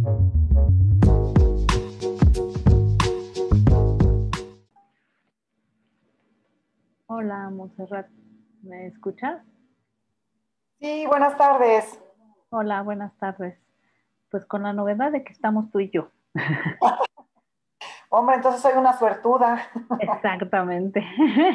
Hola, Montserrat, ¿me escuchas? Sí, buenas tardes. Hola, buenas tardes. Pues con la novedad de que estamos tú y yo. Hombre, entonces soy una suertuda. Exactamente.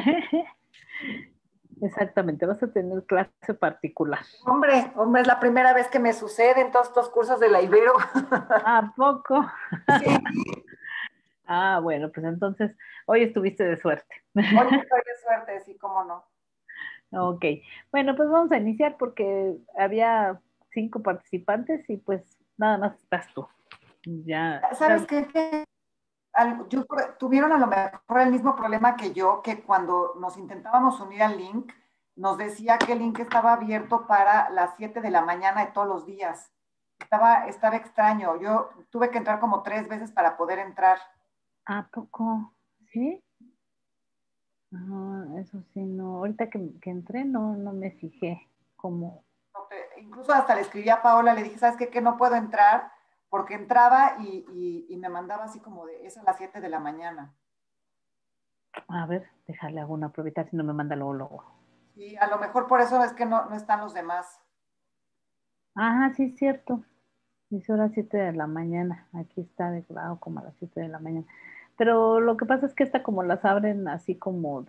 Exactamente, vas a tener clase particular. Hombre, es la primera vez que me sucede en todos estos cursos de la Ibero. ¿A poco? Sí, Ah, bueno, pues entonces hoy estuviste de suerte. hoy estoy de suerte, sí, cómo no. Ok, bueno, pues vamos a iniciar porque había 5 participantes y pues nada más estás tú. Ya, ¿Sabes qué? Tuvieron a lo mejor el mismo problema que yo, que cuando nos intentábamos unir al link, nos decía que el link estaba abierto para las 7 de la mañana de todos los días. Estaba extraño. Yo tuve que entrar como 3 veces para poder entrar. ¿a poco? ¿Sí? Ah, eso sí, no. Ahorita que entré no me fijé como, Incluso hasta le escribí a Paola, le dije, ¿sabes qué? Que no puedo entrar porque entraba y me mandaba así como de, es a las 7 de la mañana. a ver, déjale hago una probita si no me manda luego, luego. Y a lo mejor por eso es que no están los demás. Ah, sí, es cierto. Dice ahora 7 de la mañana. Aquí está declarado como a las 7 de la mañana. Pero lo que pasa es que esta como las abren así como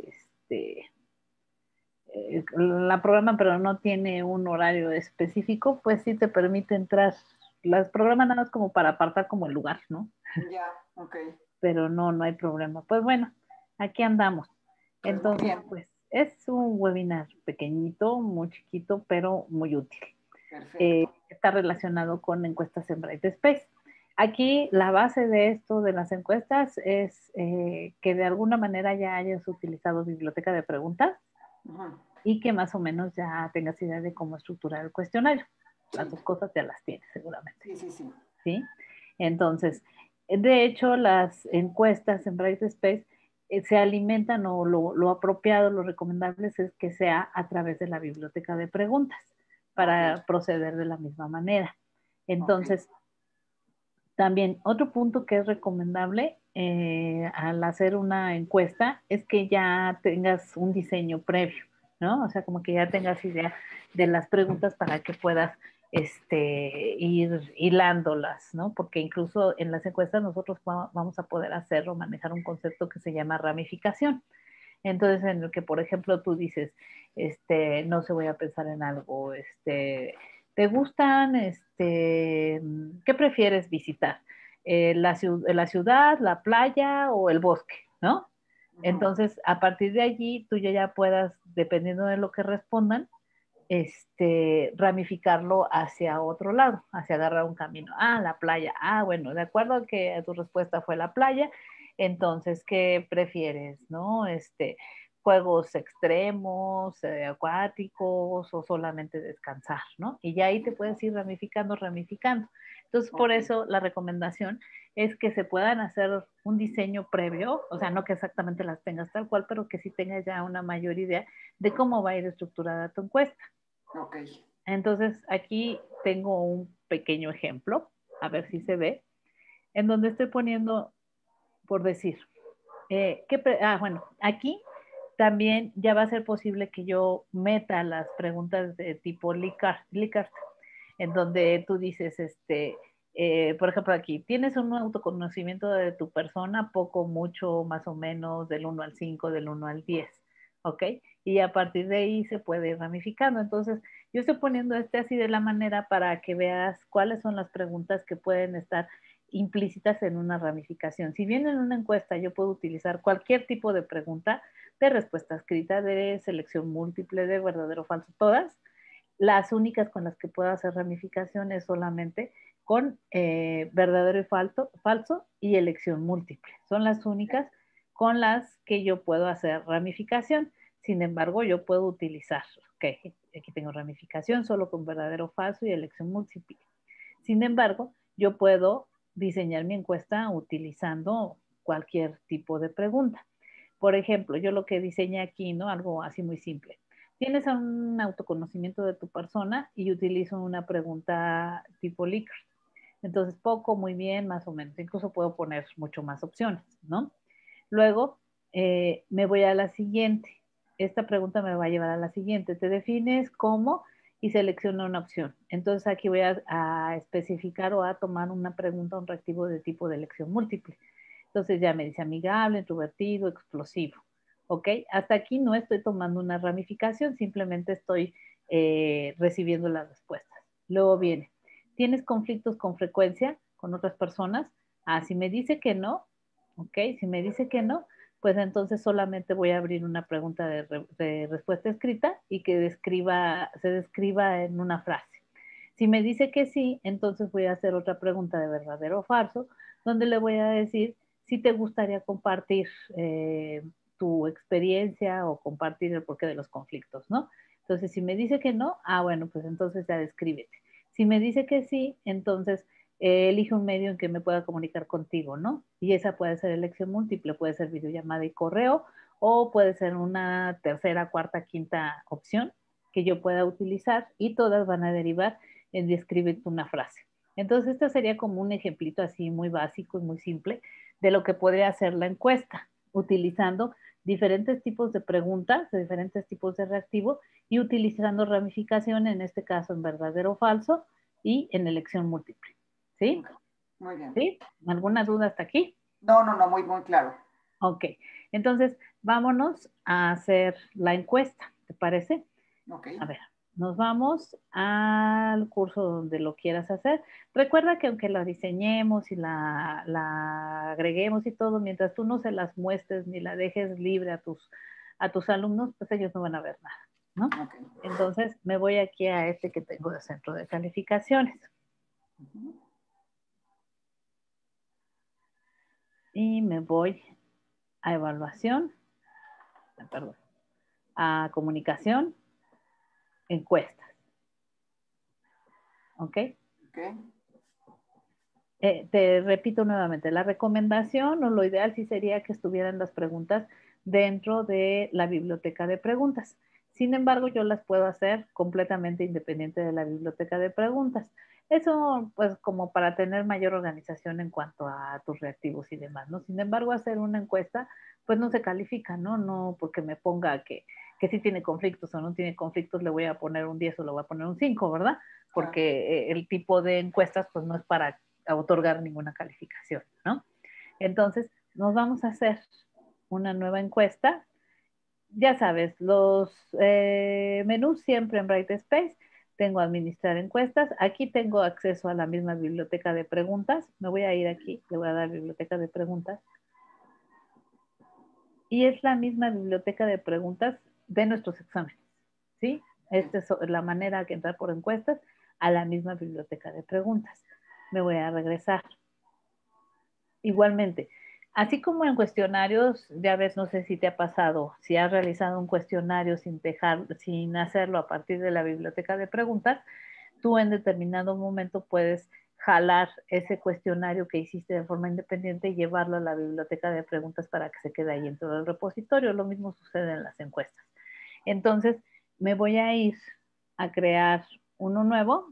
la programa, pero no tiene un horario específico, pues sí te permite entrar. Las programas nada más como para apartar como el lugar, ¿no? Ya, ok. Pero no hay problema. Pues bueno, aquí andamos. Pues muy Entonces, bien, pues es un webinar pequeñito, muy chiquito, pero muy útil. perfecto. Está relacionado con encuestas en Brightspace. Aquí la base de esto, de las encuestas, es que de alguna manera ya hayas utilizado biblioteca de preguntas Ujú. y que más o menos ya tengas idea de cómo estructurar el cuestionario. Las Sí, dos cosas ya las tienes seguramente, sí, sí, sí. ¿sí? Entonces, de hecho, las encuestas en Brightspace se alimentan o lo apropiado, lo recomendable es que sea a través de la biblioteca de preguntas Ok, para proceder de la misma manera. ok. Entonces, también otro punto que es recomendable al hacer una encuesta es que ya tengas un diseño previo, ¿no? O sea, como que ya tengas idea de las preguntas para que puedas ir hilándolas, ¿no? Porque incluso en las encuestas nosotros vamos a poder hacer o manejar un concepto que se llama ramificación. Entonces, en el que, por ejemplo, tú dices, no se voy a pensar en algo, ¿te gustan, qué prefieres visitar? La ciudad, la playa o el bosque, ¿no? Ujú. Entonces, a partir de allí, tú ya puedas, dependiendo de lo que respondan, ramificarlo hacia otro lado, hacia agarrar un camino. Ah, la playa. Ah, bueno, de acuerdo a que tu respuesta fue la playa, entonces, ¿qué prefieres, no? Juegos extremos, acuáticos o solamente descansar, ¿no? Y ya ahí te puedes ir ramificando, ramificando. Entonces, por Ok, eso la recomendación es que se puedan hacer un diseño previo, o sea, no que exactamente las tengas tal cual, pero que sí tengas ya una mayor idea de cómo va a ir estructurada tu encuesta. ok. Entonces, aquí tengo un pequeño ejemplo, a ver si se ve, en donde estoy poniendo, por decir, bueno, aquí también ya va a ser posible que yo meta las preguntas de tipo Likert, en donde tú dices, por ejemplo, aquí, ¿tienes un autoconocimiento de tu persona? Poco, mucho, más o menos, del 1 al 5, del 1 al 10, ¿ok? Y a partir de ahí se puede ir ramificando. Entonces, yo estoy poniendo así de la manera para que veas cuáles son las preguntas que pueden estar implícitas en una ramificación. Si bien en una encuesta yo puedo utilizar cualquier tipo de pregunta, de respuesta escrita, de selección múltiple, de verdadero o falso, todas, las únicas con las que puedo hacer ramificación es solamente con verdadero y falso y elección múltiple. Son las únicas con las que yo puedo hacer ramificación. Sin embargo, yo puedo utilizar, ok, aquí tengo ramificación solo con verdadero, falso y elección múltiple. Sin embargo, yo puedo diseñar mi encuesta utilizando cualquier tipo de pregunta. Por ejemplo, yo lo que diseñé aquí, ¿no? Algo así muy simple. Tienes un autoconocimiento de tu persona y utilizo una pregunta tipo Likert. Entonces, poco, muy bien, más o menos. Incluso puedo poner mucho más opciones, ¿no? Luego, me voy a la siguiente. Esta pregunta me va a llevar a la siguiente. Te defines cómo y selecciona una opción. Entonces, aquí voy a especificar o a tomar una pregunta, un reactivo de tipo de elección múltiple. Entonces, ya me dice amigable, introvertido, explosivo. ¿Ok? Hasta aquí no estoy tomando una ramificación, simplemente estoy recibiendo las respuestas. Luego viene, ¿tienes conflictos con frecuencia con otras personas? Ah, si me dice que no, ok, si me dice que no, pues entonces solamente voy a abrir una pregunta de respuesta escrita y que se describa en una frase. Si me dice que sí, entonces voy a hacer otra pregunta de verdadero o falso, donde le voy a decir si te gustaría compartir tu experiencia o compartir el porqué de los conflictos, ¿no? Entonces, si me dice que no, bueno, pues entonces ya descríbete. Si me dice que sí, entonces elige un medio en que me pueda comunicar contigo, ¿no? Y esa puede ser elección múltiple, puede ser videollamada y correo, o puede ser una tercera, cuarta, quinta opción que yo pueda utilizar y todas van a derivar en describirte una frase. Entonces, esta sería como un ejemplito así muy básico y muy simple de lo que podría hacer la encuesta, utilizando diferentes tipos de preguntas, de diferentes tipos de reactivo y utilizando ramificación, en este caso en verdadero o falso y en elección múltiple. ¿Sí? Muy bien. ¿Sí? ¿Alguna duda hasta aquí? No, no, no, muy, muy claro. Ok, entonces vámonos a hacer la encuesta, ¿te parece? Ok. A ver, nos vamos al curso donde lo quieras hacer. Recuerda que aunque la diseñemos y la agreguemos y todo, mientras tú no se las muestres ni la dejes libre a tus alumnos, pues ellos no van a ver nada, ¿no? Okay. Entonces me voy aquí a este que tengo de centro de calificaciones. Y me voy a evaluación, perdón, a comunicación, encuestas. ¿Ok? Ok. Te repito nuevamente, la recomendación o lo ideal sí sería que estuvieran las preguntas dentro de la biblioteca de preguntas. Sin embargo, yo las puedo hacer completamente independiente de la biblioteca de preguntas. Eso, pues, como para tener mayor organización en cuanto a tus reactivos y demás, ¿no? Sin embargo, hacer una encuesta, pues no se califica, ¿no? No porque me ponga que sí tiene conflictos o no tiene conflictos, le voy a poner un 10 o le voy a poner un 5, ¿verdad? Porque el tipo de encuestas, pues no es para a otorgar ninguna calificación, ¿no? Entonces, nos vamos a hacer una nueva encuesta. Ya sabes, los menús siempre en Brightspace. Tengo administrar encuestas. Aquí tengo acceso a la misma biblioteca de preguntas. Me voy a ir aquí, le voy a dar biblioteca de preguntas. Y es la misma biblioteca de preguntas de nuestros exámenes, ¿sí? Esta es la manera que entrar por encuestas a la misma biblioteca de preguntas. Me voy a regresar. Igualmente, así como en cuestionarios, ya ves, no sé si te ha pasado, si has realizado un cuestionario sin hacerlo a partir de la biblioteca de preguntas, tú en determinado momento puedes jalar ese cuestionario que hiciste de forma independiente y llevarlo a la biblioteca de preguntas para que se quede ahí en todo el repositorio. Lo mismo sucede en las encuestas. Entonces, me voy a ir a crear uno nuevo.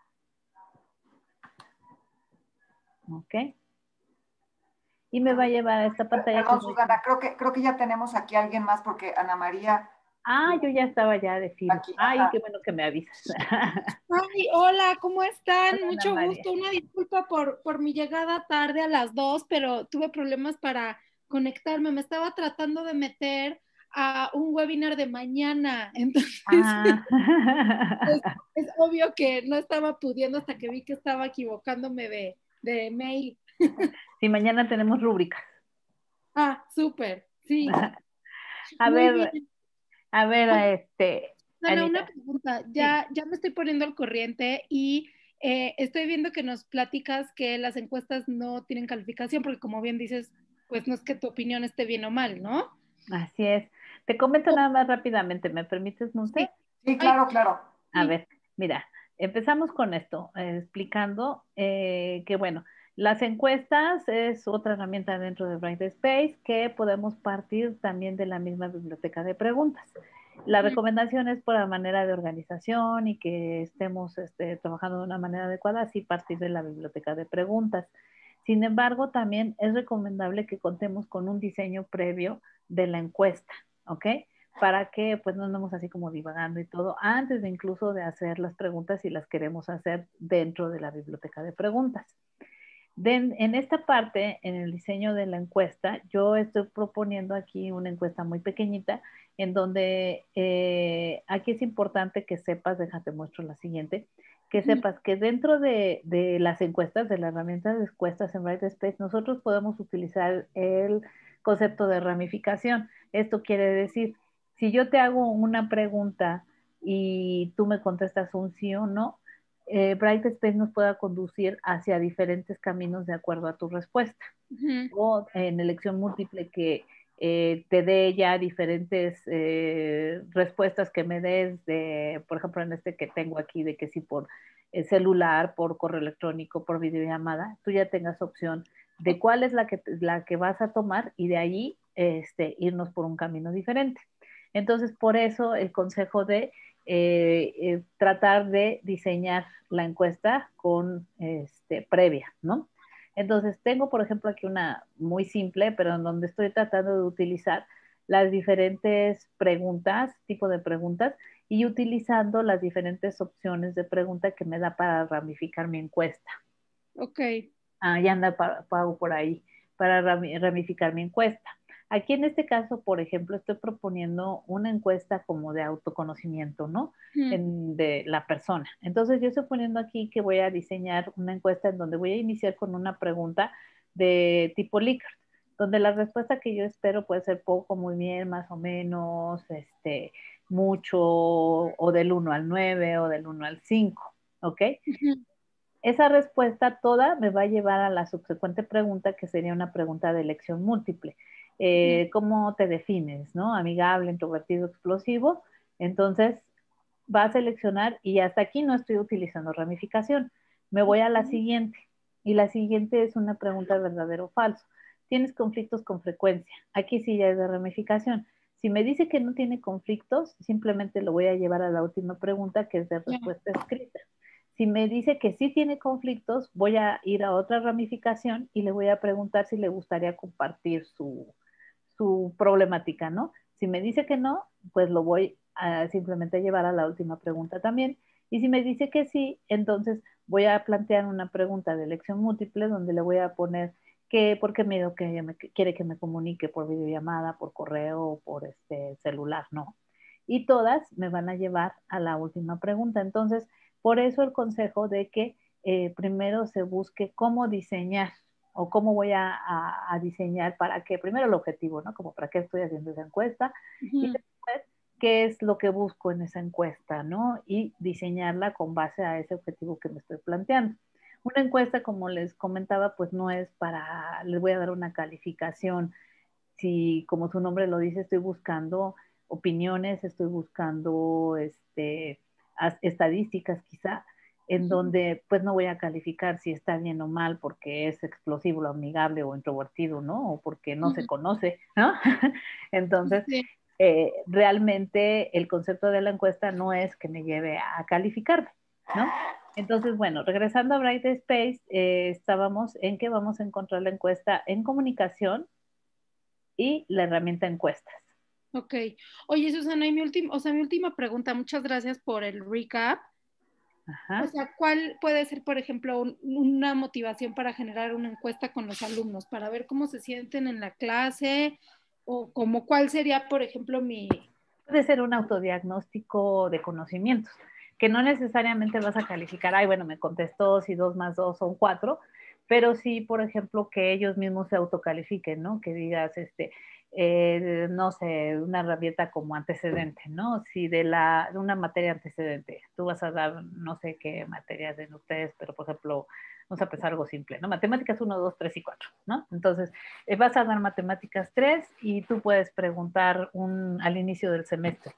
¿Ok? Y me va a llevar a esta pantalla que Perdón, es muy... Susana, creo que ya tenemos aquí a alguien más porque Ana María Yo ya estaba ya de filo. aquí. Ay, Ajá. qué bueno que me avisas. Ay, hola, ¿cómo están? Hola, Ana Mucho María. gusto. Una disculpa por mi llegada tarde a las 2, pero tuve problemas para conectarme. Me estaba tratando de meter a un webinar de mañana, entonces Ah. es, es obvio que no estaba pudiendo hasta que vi que estaba equivocándome de mail. Sí, mañana tenemos rúbricas. Ah, súper, sí, A muy ver, bien. a ver, Oye, Ana, una Anita. pregunta. Sí. Ya me estoy poniendo al corriente y estoy viendo que nos platicas que las encuestas no tienen calificación, porque como bien dices, pues no es que tu opinión esté bien o mal, ¿no? Así es. Te comento Oh, nada más rápidamente. ¿Me permites, Monse? sí. Sí, Ay, claro, claro. A sí. ver, mira, empezamos con esto, explicando que, bueno, las encuestas es otra herramienta dentro de Brightspace que podemos partir también de la misma biblioteca de preguntas. La recomendación es por la manera de organización y que estemos trabajando de una manera adecuada, así partir de la biblioteca de preguntas. Sin embargo, también es recomendable que contemos con un diseño previo de la encuesta, ¿ok? Para que pues no andemos así como divagando y todo, antes de incluso de hacer las preguntas si las queremos hacer dentro de la biblioteca de preguntas. En esta parte, en el diseño de la encuesta, yo estoy proponiendo aquí una encuesta muy pequeñita en donde aquí es importante que sepas, déjate muestro la siguiente, que sepas que dentro de las encuestas, de la herramienta de encuestas en Brightspace, nosotros podemos utilizar el concepto de ramificación. Esto quiere decir, si yo te hago una pregunta y tú me contestas un sí o no, Brightspace nos pueda conducir hacia diferentes caminos de acuerdo a tu respuesta. O en elección múltiple que te dé ya diferentes respuestas que me des de, por ejemplo, en este que tengo aquí, de que si por celular, por correo electrónico, por videollamada, tú ya tengas opción de cuál es la que vas a tomar y de ahí irnos por un camino diferente. Entonces, por eso el consejo de tratar de diseñar la encuesta con previa, ¿no? Entonces, tengo, por ejemplo, aquí una muy simple, pero en donde estoy tratando de utilizar las diferentes preguntas, tipo de preguntas, y utilizando las diferentes opciones de pregunta que me da para ramificar mi encuesta. Ok. Ya anda pago por ahí, para ramificar mi encuesta. Aquí en este caso, por ejemplo, estoy proponiendo una encuesta como de autoconocimiento, ¿no? De la persona. Entonces yo estoy poniendo aquí que voy a diseñar una encuesta en donde voy a iniciar con una pregunta de tipo Likert, donde la respuesta que yo espero puede ser poco, muy bien, más o menos, mucho, o del 1 al 9, o del 1 al 5, ¿ok? Esa respuesta toda me va a llevar a la subsecuente pregunta, que sería una pregunta de elección múltiple. ¿Cómo te defines, no? Amigable, introvertido, explosivo. Entonces, va a seleccionar y hasta aquí no estoy utilizando ramificación. Me voy a la siguiente y la siguiente es una pregunta verdadero o falso. ¿Tienes conflictos con frecuencia? Aquí sí ya es de ramificación. Si me dice que no tiene conflictos, simplemente lo voy a llevar a la última pregunta, que es de respuesta escrita. Si me dice que sí tiene conflictos, voy a ir a otra ramificación y le voy a preguntar si le gustaría compartir su problemática, ¿no? Si me dice que no, pues lo voy a simplemente llevar a la última pregunta también. Y si me dice que sí, entonces voy a plantear una pregunta de elección múltiple donde le voy a poner que, por qué me que quiere que me comunique por videollamada, por correo o por celular, ¿no? Y todas me van a llevar a la última pregunta. Entonces, por eso el consejo de que primero se busque cómo diseñar o cómo voy a diseñar para que, primero el objetivo, ¿no? Como para qué estoy haciendo esa encuesta y después qué es lo que busco en esa encuesta, ¿no? Y diseñarla con base a ese objetivo que me estoy planteando. Una encuesta, como les comentaba, pues no es para, les voy a dar una calificación. Si, como su nombre lo dice, estoy buscando opiniones, estoy buscando estadísticas quizá, en donde pues no voy a calificar si está bien o mal porque es explosivo o amigable o introvertido, ¿no? O porque no se conoce, ¿no? Entonces, realmente el concepto de la encuesta no es que me lleve a calificarme, ¿no? Entonces, bueno, regresando a Brightspace, estábamos en que vamos a encontrar la encuesta en comunicación y la herramienta encuestas. Ok. Oye, Susana, y mi última pregunta, muchas gracias por el recap. Ajá. O sea, ¿cuál puede ser, por ejemplo, una motivación para generar una encuesta con los alumnos, para ver cómo se sienten en la clase o como cuál sería, por ejemplo, Puede ser un autodiagnóstico de conocimientos, que no necesariamente vas a calificar, ay, bueno, me contestó si 2 más 2 son 4, pero sí, por ejemplo, que ellos mismos se autocalifiquen, ¿no? Que digas, no sé, una herramienta como antecedente, ¿no? Si de una materia antecedente, tú vas a dar, no sé qué materias de ustedes, pero por ejemplo, vamos a empezar algo simple, ¿no? Matemáticas 1, 2, 3 y 4, ¿no? Entonces, vas a dar matemáticas 3 y tú puedes preguntar al inicio del semestre,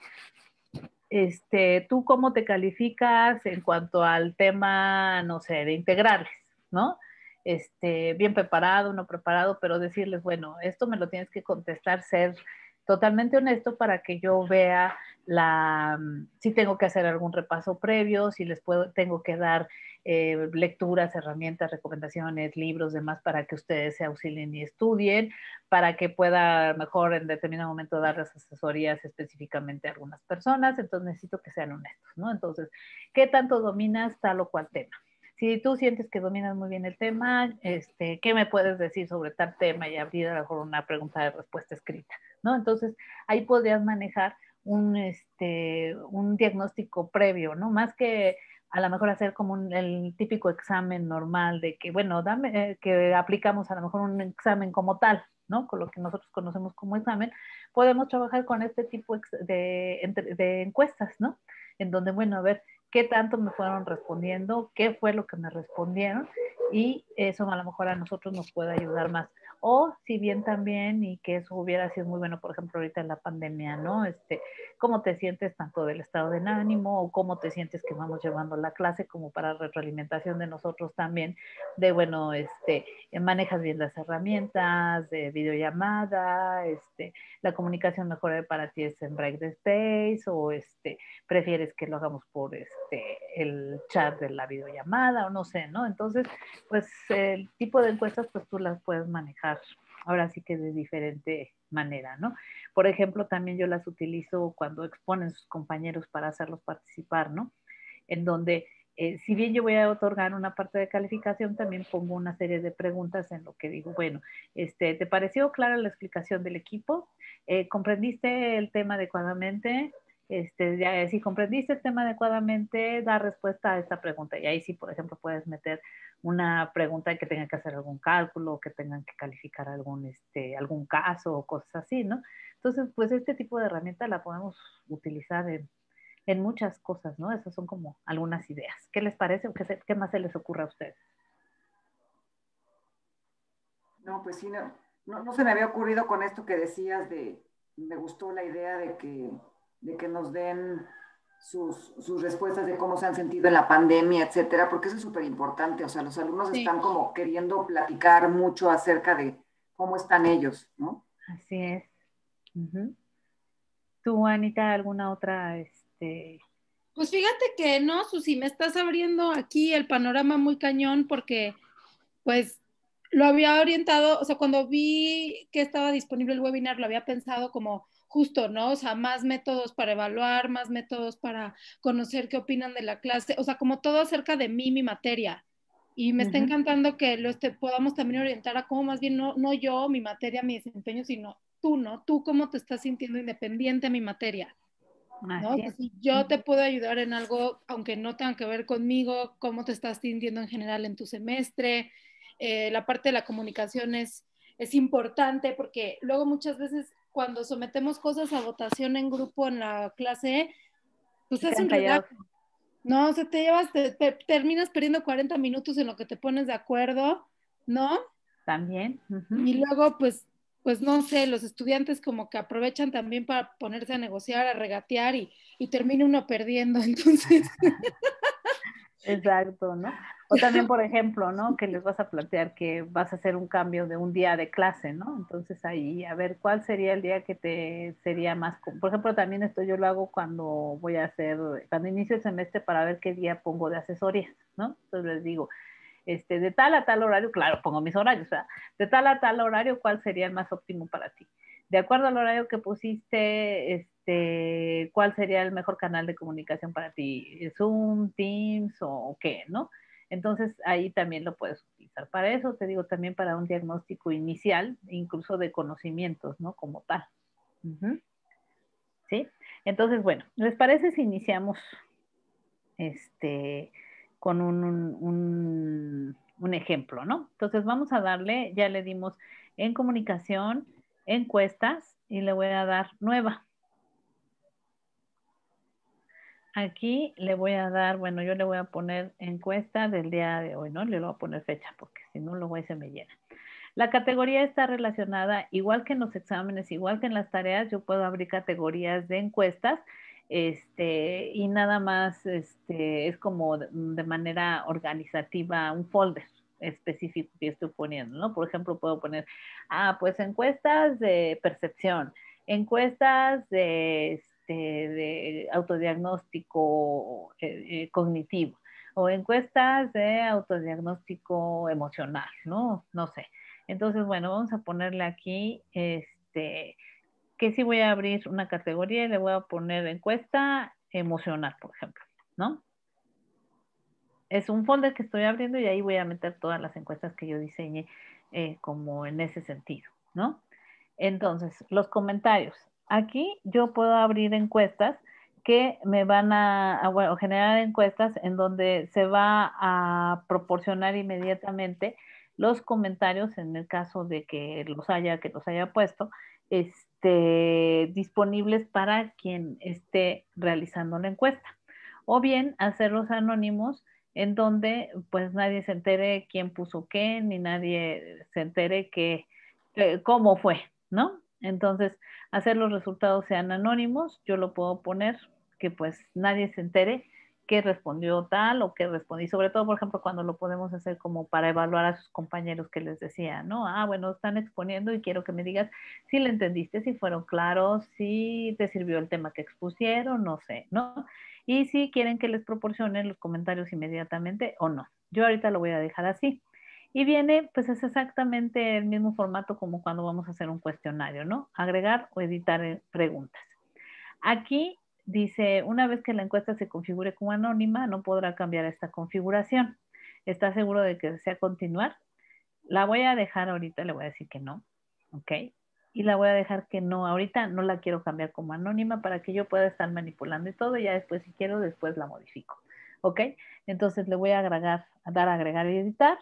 ¿tú cómo te calificas en cuanto al tema, no sé, de integrales, ¿no? Bien preparado, no preparado, pero decirles, bueno, esto me lo tienes que contestar, ser totalmente honesto para que yo vea si tengo que hacer algún repaso previo, si tengo que dar lecturas, herramientas, recomendaciones, libros, demás, para que ustedes se auxilien y estudien, para que pueda mejor en determinado momento darles asesorías específicamente a algunas personas. Entonces necesito que sean honestos, ¿no? Entonces, ¿qué tanto dominas tal o cual tema? Si tú sientes que dominas muy bien el tema, ¿qué me puedes decir sobre tal tema? Y abrir a lo mejor una pregunta de respuesta escrita, ¿no? Entonces, ahí podrías manejar un diagnóstico previo, ¿no? Más que a lo mejor hacer como el típico examen normal de que, bueno, que aplicamos a lo mejor un examen como tal, ¿no? Con lo que nosotros conocemos como examen, podemos trabajar con este tipo de encuestas, ¿no? En donde, bueno, a ver, qué tanto me fueron respondiendo, qué fue lo que me respondieron, y eso a lo mejor a nosotros nos puede ayudar más. O si bien también, y que eso hubiera sido muy bueno, por ejemplo, ahorita en la pandemia, ¿no? Cómo te sientes tanto del estado de ánimo, o cómo te sientes que vamos llevando la clase, como para retroalimentación de nosotros también, de bueno, manejas bien las herramientas de videollamada, la comunicación mejor para ti es en break the space, o prefieres que lo hagamos por el chat de la videollamada, o no sé, ¿no? Entonces, pues el tipo de encuestas, pues tú las puedes manejar ahora sí que de diferente manera, ¿no? Por ejemplo, también yo las utilizo cuando exponen sus compañeros para hacerlos participar, ¿no? En donde, si bien yo voy a otorgar una parte de calificación, también pongo una serie de preguntas en lo que digo, bueno, ¿te pareció clara la explicación del equipo? ¿Comprendiste el tema adecuadamente? Si comprendiste el tema adecuadamente, da respuesta a esta pregunta. Y ahí sí, por ejemplo, puedes meter una pregunta que tenga que hacer algún cálculo, que tengan que calificar algún caso o cosas así, ¿no? Entonces, pues este tipo de herramienta la podemos utilizar en muchas cosas, ¿no? Esas son como algunas ideas. ¿Qué les parece o qué más se les ocurre a ustedes? No, pues sí, no se me había ocurrido con esto que decías me gustó la idea de que nos den sus respuestas de cómo se han sentido en la pandemia, etcétera, porque eso es súper importante. O sea, los alumnos Sí. están como queriendo platicar mucho acerca de cómo están ellos, ¿no? Así es. Uh-huh. ¿Tú, Anita, alguna otra, Pues fíjate que no, Susi, me estás abriendo aquí el panorama muy cañón porque pues lo había orientado, o sea, cuando vi que estaba disponible el webinar, lo había pensado como justo, ¿no? O sea, más métodos para evaluar, más métodos para conocer qué opinan de la clase, o sea, como todo acerca de mí, mi materia. Y me está uh-huh, encantando que podamos también orientar a cómo más bien no yo, mi materia, mi desempeño, sino tú, ¿no? Tú cómo te estás sintiendo independiente a mi materia. ¿No? así Que es. si yo te puedo ayudar en algo, aunque no tenga que ver conmigo, cómo te estás sintiendo en general en tu semestre, la parte de la comunicación es importante porque luego muchas veces cuando sometemos cosas a votación en grupo en la clase, pues Se es quedan un callados. relajo. No, o sea, terminas perdiendo 40 minutos en lo que te pones de acuerdo, ¿no? También. Uh-huh. Y luego, pues no sé, los estudiantes como que aprovechan también para ponerse a negociar, a regatear y termina uno perdiendo. Entonces, Exacto, ¿no? O también, por ejemplo, ¿no? Que les vas a plantear que vas a hacer un cambio de un día de clase, ¿no? Entonces ahí, a ver, ¿cuál sería el día que te sería más? Por ejemplo, también esto yo lo hago cuando inicio el semestre para ver qué día pongo de asesoría, ¿no? Entonces les digo, de tal a tal horario, claro, pongo mis horarios, ¿verdad? De tal a tal horario, ¿cuál sería el más óptimo para ti? De acuerdo al horario que pusiste, ¿cuál sería el mejor canal de comunicación para ti? ¿Zoom, Teams o qué, no? Entonces ahí también lo puedes utilizar. Para eso te digo también para un diagnóstico inicial, incluso de conocimientos, ¿no? Como tal. Uh-huh. ¿Sí? Entonces, bueno, ¿les parece si iniciamos con un ejemplo, ¿no? Entonces vamos a darle, ya le dimos en comunicación, encuestas, y le voy a dar nueva. Aquí le voy a dar, bueno, yo le voy a poner encuesta del día de hoy, ¿no? Le voy a poner fecha porque si no luego ahí se me llena. La categoría está relacionada, igual que en los exámenes, igual que en las tareas, yo puedo abrir categorías de encuestas, y nada más es como de manera organizativa un folder específico que estoy poniendo, ¿no? Por ejemplo, puedo poner, pues encuestas de percepción, encuestas de autodiagnóstico cognitivo o encuestas de autodiagnóstico emocional, ¿no? No sé. Entonces, bueno, vamos a ponerle aquí, que sí voy a abrir una categoría y le voy a poner encuesta emocional, por ejemplo, ¿no? Es un folder que estoy abriendo y ahí voy a meter todas las encuestas que yo diseñé como en ese sentido, ¿no? Entonces, los comentarios. Aquí yo puedo abrir encuestas que me van bueno, generar encuestas en donde se va a proporcionar inmediatamente los comentarios en el caso de que los haya puesto, disponibles para quien esté realizando la encuesta. O bien hacerlos anónimos en donde pues nadie se entere quién puso qué, ni nadie se entere cómo fue, ¿no? Entonces, hacer los resultados sean anónimos, yo lo puedo poner que pues nadie se entere qué respondió tal o qué respondí, sobre todo, por ejemplo, cuando lo podemos hacer como para evaluar a sus compañeros que les decía, ¿no? Ah, bueno, están exponiendo y quiero que me digas si le entendiste, si fueron claros, si te sirvió el tema que expusieron, no sé, ¿no? Y si quieren que les proporcionen los comentarios inmediatamente o no. Yo ahorita lo voy a dejar así. Y viene, pues es exactamente el mismo formato como cuando vamos a hacer un cuestionario, ¿no? Agregar o editar preguntas. Aquí dice, una vez que la encuesta se configure como anónima, no podrá cambiar esta configuración. ¿Está seguro de que desea continuar? La voy a dejar ahorita, le voy a decir que no, ¿ok? Y la voy a dejar que no, ahorita no la quiero cambiar como anónima para que yo pueda estar manipulando y todo, y ya después si quiero, después la modifico, ¿ok? Entonces le voy a dar a agregar y editar,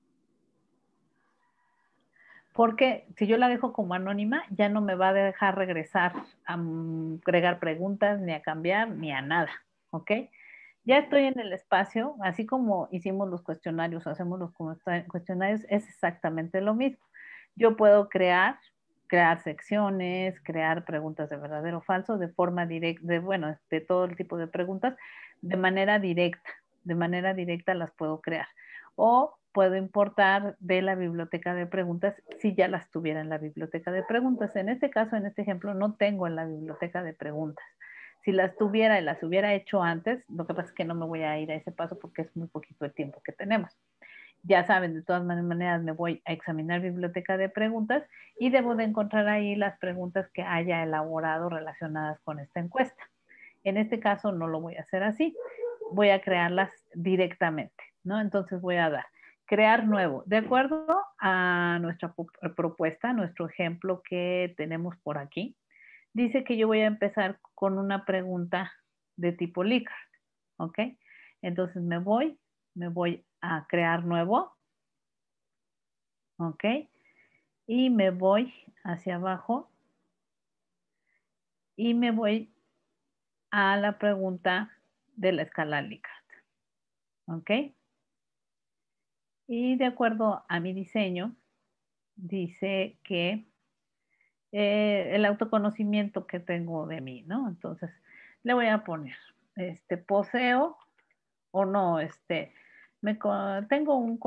porque si yo la dejo como anónima, ya no me va a dejar regresar a agregar preguntas, ni a cambiar, ni a nada, ¿ok? Ya estoy en el espacio, así como hicimos los cuestionarios, hacemos los cuestionarios, es exactamente lo mismo. Yo puedo crear secciones, crear preguntas de verdadero o falso, de forma directa, bueno, de todo el tipo de preguntas, de manera directa las puedo crear. O puedo importar de la biblioteca de preguntas si ya las tuviera en la biblioteca de preguntas. En este caso, en este ejemplo, no tengo en la biblioteca de preguntas. Si las tuviera y las hubiera hecho antes, lo que pasa es que no me voy a ir a ese paso porque es muy poquito el tiempo que tenemos. Ya saben, de todas maneras me voy a examinar biblioteca de preguntas y debo de encontrar ahí las preguntas que haya elaborado relacionadas con esta encuesta. En este caso no lo voy a hacer así, voy a crearlas directamente, ¿no? Entonces voy a dar crear nuevo. De acuerdo a nuestra propuesta, nuestro ejemplo que tenemos por aquí, dice que yo voy a empezar con una pregunta de tipo Likert, ¿ok? Entonces me voy a crear nuevo, ¿ok? Y me voy hacia abajo y me voy a la pregunta de la escala Likert, ¿ok? Y de acuerdo a mi diseño, dice que el autoconocimiento que tengo de mí, ¿no? Entonces, le voy a poner, poseo o no, tengo un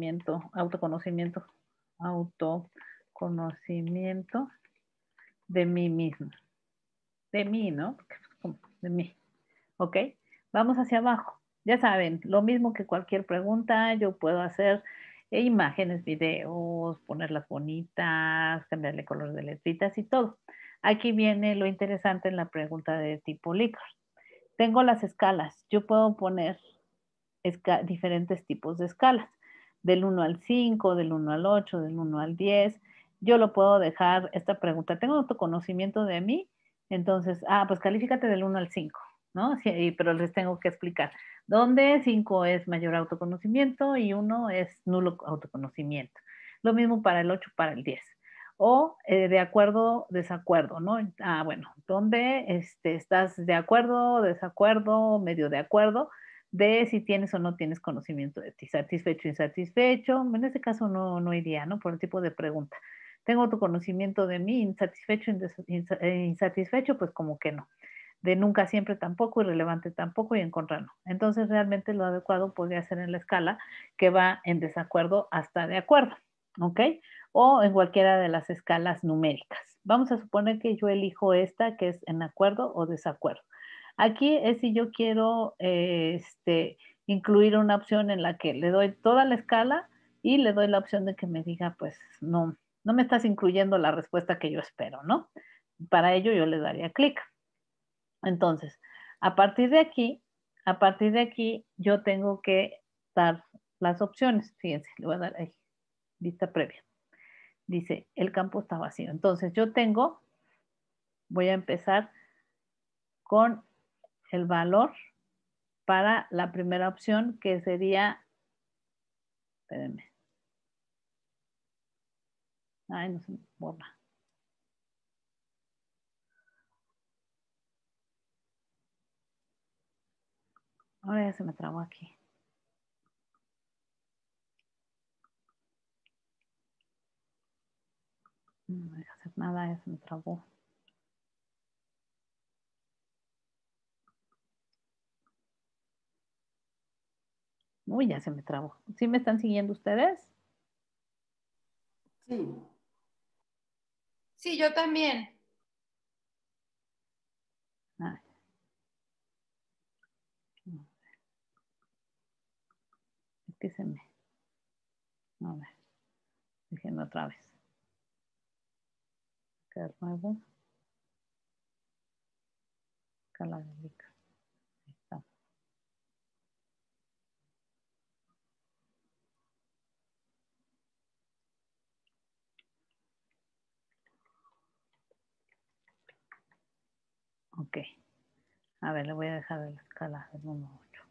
autoconocimiento de mí mismo, de mí, ¿no? De mí, ¿ok? Vamos hacia abajo. Ya saben, lo mismo que cualquier pregunta, yo puedo hacer imágenes, videos, ponerlas bonitas, cambiarle color de letritas y todo. Aquí viene lo interesante en la pregunta de tipo Likert. Tengo las escalas. Yo puedo poner diferentes tipos de escalas, del 1 al 5, del 1 al 8, del 1 al 10. Yo lo puedo dejar esta pregunta. ¿Tengo autoconocimiento de mí? Entonces, pues califícate del 1 al 5, ¿no? Sí, pero les tengo que explicar. ¿Dónde 5 es mayor autoconocimiento y 1 es nulo autoconocimiento? Lo mismo para el 8, para el 10. O de acuerdo, desacuerdo, ¿no? Bueno, ¿dónde estás de acuerdo, desacuerdo, medio de acuerdo? De si tienes o no tienes conocimiento de ti, satisfecho, insatisfecho. En este caso no iría, ¿no? Por el tipo de pregunta. ¿Tengo tu conocimiento de mí, insatisfecho, insatisfecho? Pues como que no. De nunca, siempre tampoco, irrelevante tampoco y en contra no. Entonces realmente lo adecuado podría ser en la escala que va en desacuerdo hasta de acuerdo, ¿ok? o en cualquiera de las escalas numéricas. Vamos a suponer que yo elijo esta, que es en acuerdo o desacuerdo. Aquí es si yo quiero incluir una opción en la que le doy toda la escala y le doy la opción de que me diga, pues no me estás incluyendo la respuesta que yo espero, ¿no? Para ello yo le daría clic. Entonces, a partir de aquí, yo tengo que dar las opciones. Fíjense, le voy a dar ahí, vista previa. Dice, el campo está vacío. Entonces, voy a empezar con el valor para la primera opción, que sería, espérenme. Ay, no se me borra. Ahora ya se me trabó aquí. No me deja hacer nada, ya se me trabó. Uy, ya se me trabó. ¿Sí me están siguiendo ustedes? Sí. Sí, yo también. Ay. Es que se me... A ver, déjenme otra vez. Crear nuevo. Escala de Likert. Ahí está. Ok. A ver, le voy a dejar la escala del 1 a 8.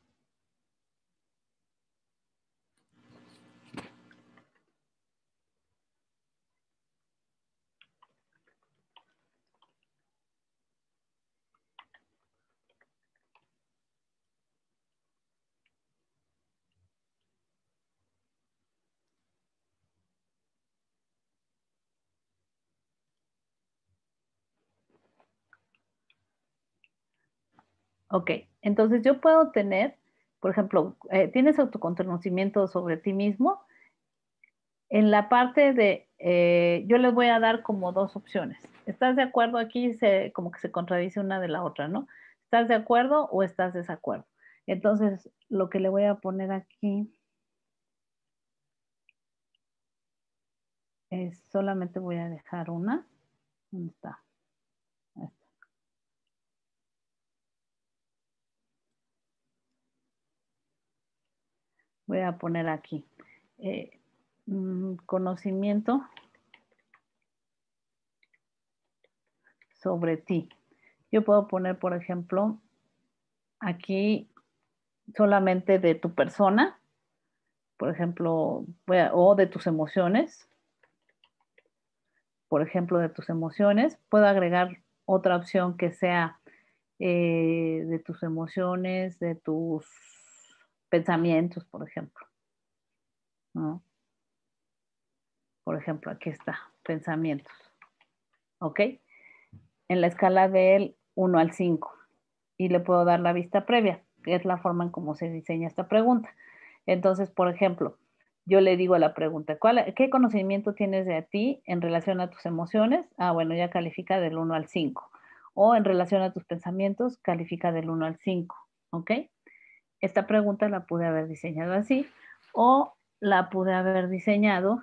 Ok, entonces yo puedo tener, por ejemplo, tienes autoconocimiento sobre ti mismo. En la parte de, yo les voy a dar como dos opciones. ¿Estás de acuerdo? Aquí como que se contradice una de la otra, ¿no? ¿Estás de acuerdo o estás de desacuerdo? Entonces, lo que le voy a poner aquí es, solamente voy a dejar una. ¿Dónde está? Esta. Voy a poner aquí. Conocimiento sobre ti. Yo puedo poner, por ejemplo, aquí solamente de tu persona, por ejemplo, o de tus emociones, por ejemplo, de tus emociones. Puedo agregar otra opción que sea de tus emociones, de tus pensamientos, por ejemplo, ¿no? Por ejemplo, aquí está, pensamientos, ¿ok? En la escala del 1 al 5. Y le puedo dar la vista previa, que es la forma en cómo se diseña esta pregunta. Entonces, por ejemplo, yo le digo a la pregunta, ¿qué conocimiento tienes de ti en relación a tus emociones? Ah, bueno, ya califica del 1 al 5. O en relación a tus pensamientos, califica del 1 al 5. ¿Ok? Esta pregunta la pude haber diseñado así o la pude haber diseñado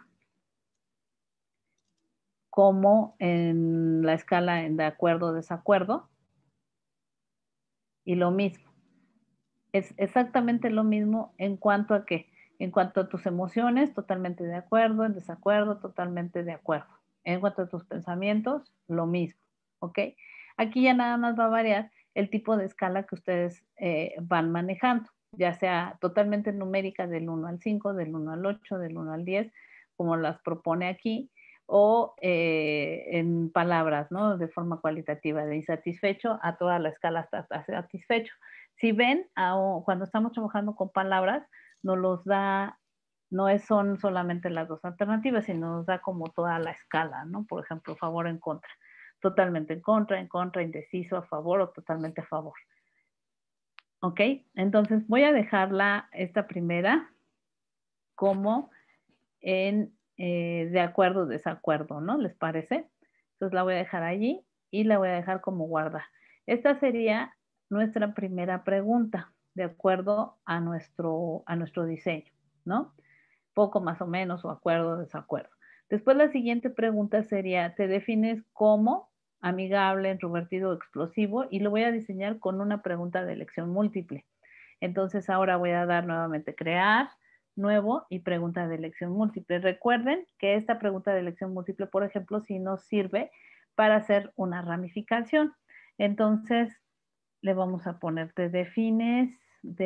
como en la escala en de acuerdo o desacuerdo. Y lo mismo. Es exactamente lo mismo en cuanto a qué. En cuanto a tus emociones, totalmente de acuerdo, en desacuerdo, totalmente de acuerdo. En cuanto a tus pensamientos, lo mismo, ¿ok? Aquí ya nada más va a variar el tipo de escala que ustedes van manejando, ya sea totalmente numérica del 1 al 5, del 1 al 8, del 1 al 10, como las propone aquí, o en palabras, ¿no? De forma cualitativa, de insatisfecho a toda la escala hasta satisfecho. Si ven, cuando estamos trabajando con palabras, nos los da, no son solamente las dos alternativas, sino nos da como toda la escala, ¿no? Por ejemplo, favor, en contra. Totalmente en contra, indeciso, a favor o totalmente a favor. ¿Ok? Entonces voy a dejarla, esta primera, como en de acuerdo o desacuerdo, ¿no? ¿Les parece? Entonces la voy a dejar allí y la voy a dejar como guardar. Esta sería nuestra primera pregunta, de acuerdo a nuestro diseño, ¿no? Poco más o menos, o acuerdo o desacuerdo. Después la siguiente pregunta sería, ¿te defines como amigable, introvertido o explosivo? Y lo voy a diseñar con una pregunta de elección múltiple. Entonces ahora voy a dar nuevamente crear, nuevo y pregunta de elección múltiple. Recuerden que esta pregunta de elección múltiple, por ejemplo, sí nos sirve para hacer una ramificación. Entonces le vamos a poner te defines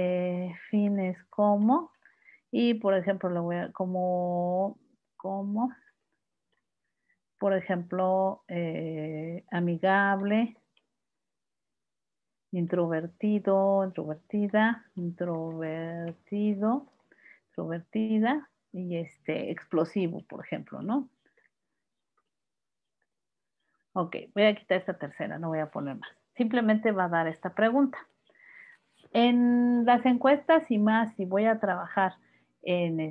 como, y por ejemplo le voy a como por ejemplo amigable, introvertido, introvertida, introvertida y explosivo, por ejemplo, ¿no? Ok, voy a quitar esta tercera, no voy a poner más. Simplemente va a dar esta pregunta. En las encuestas y más, si voy a trabajar en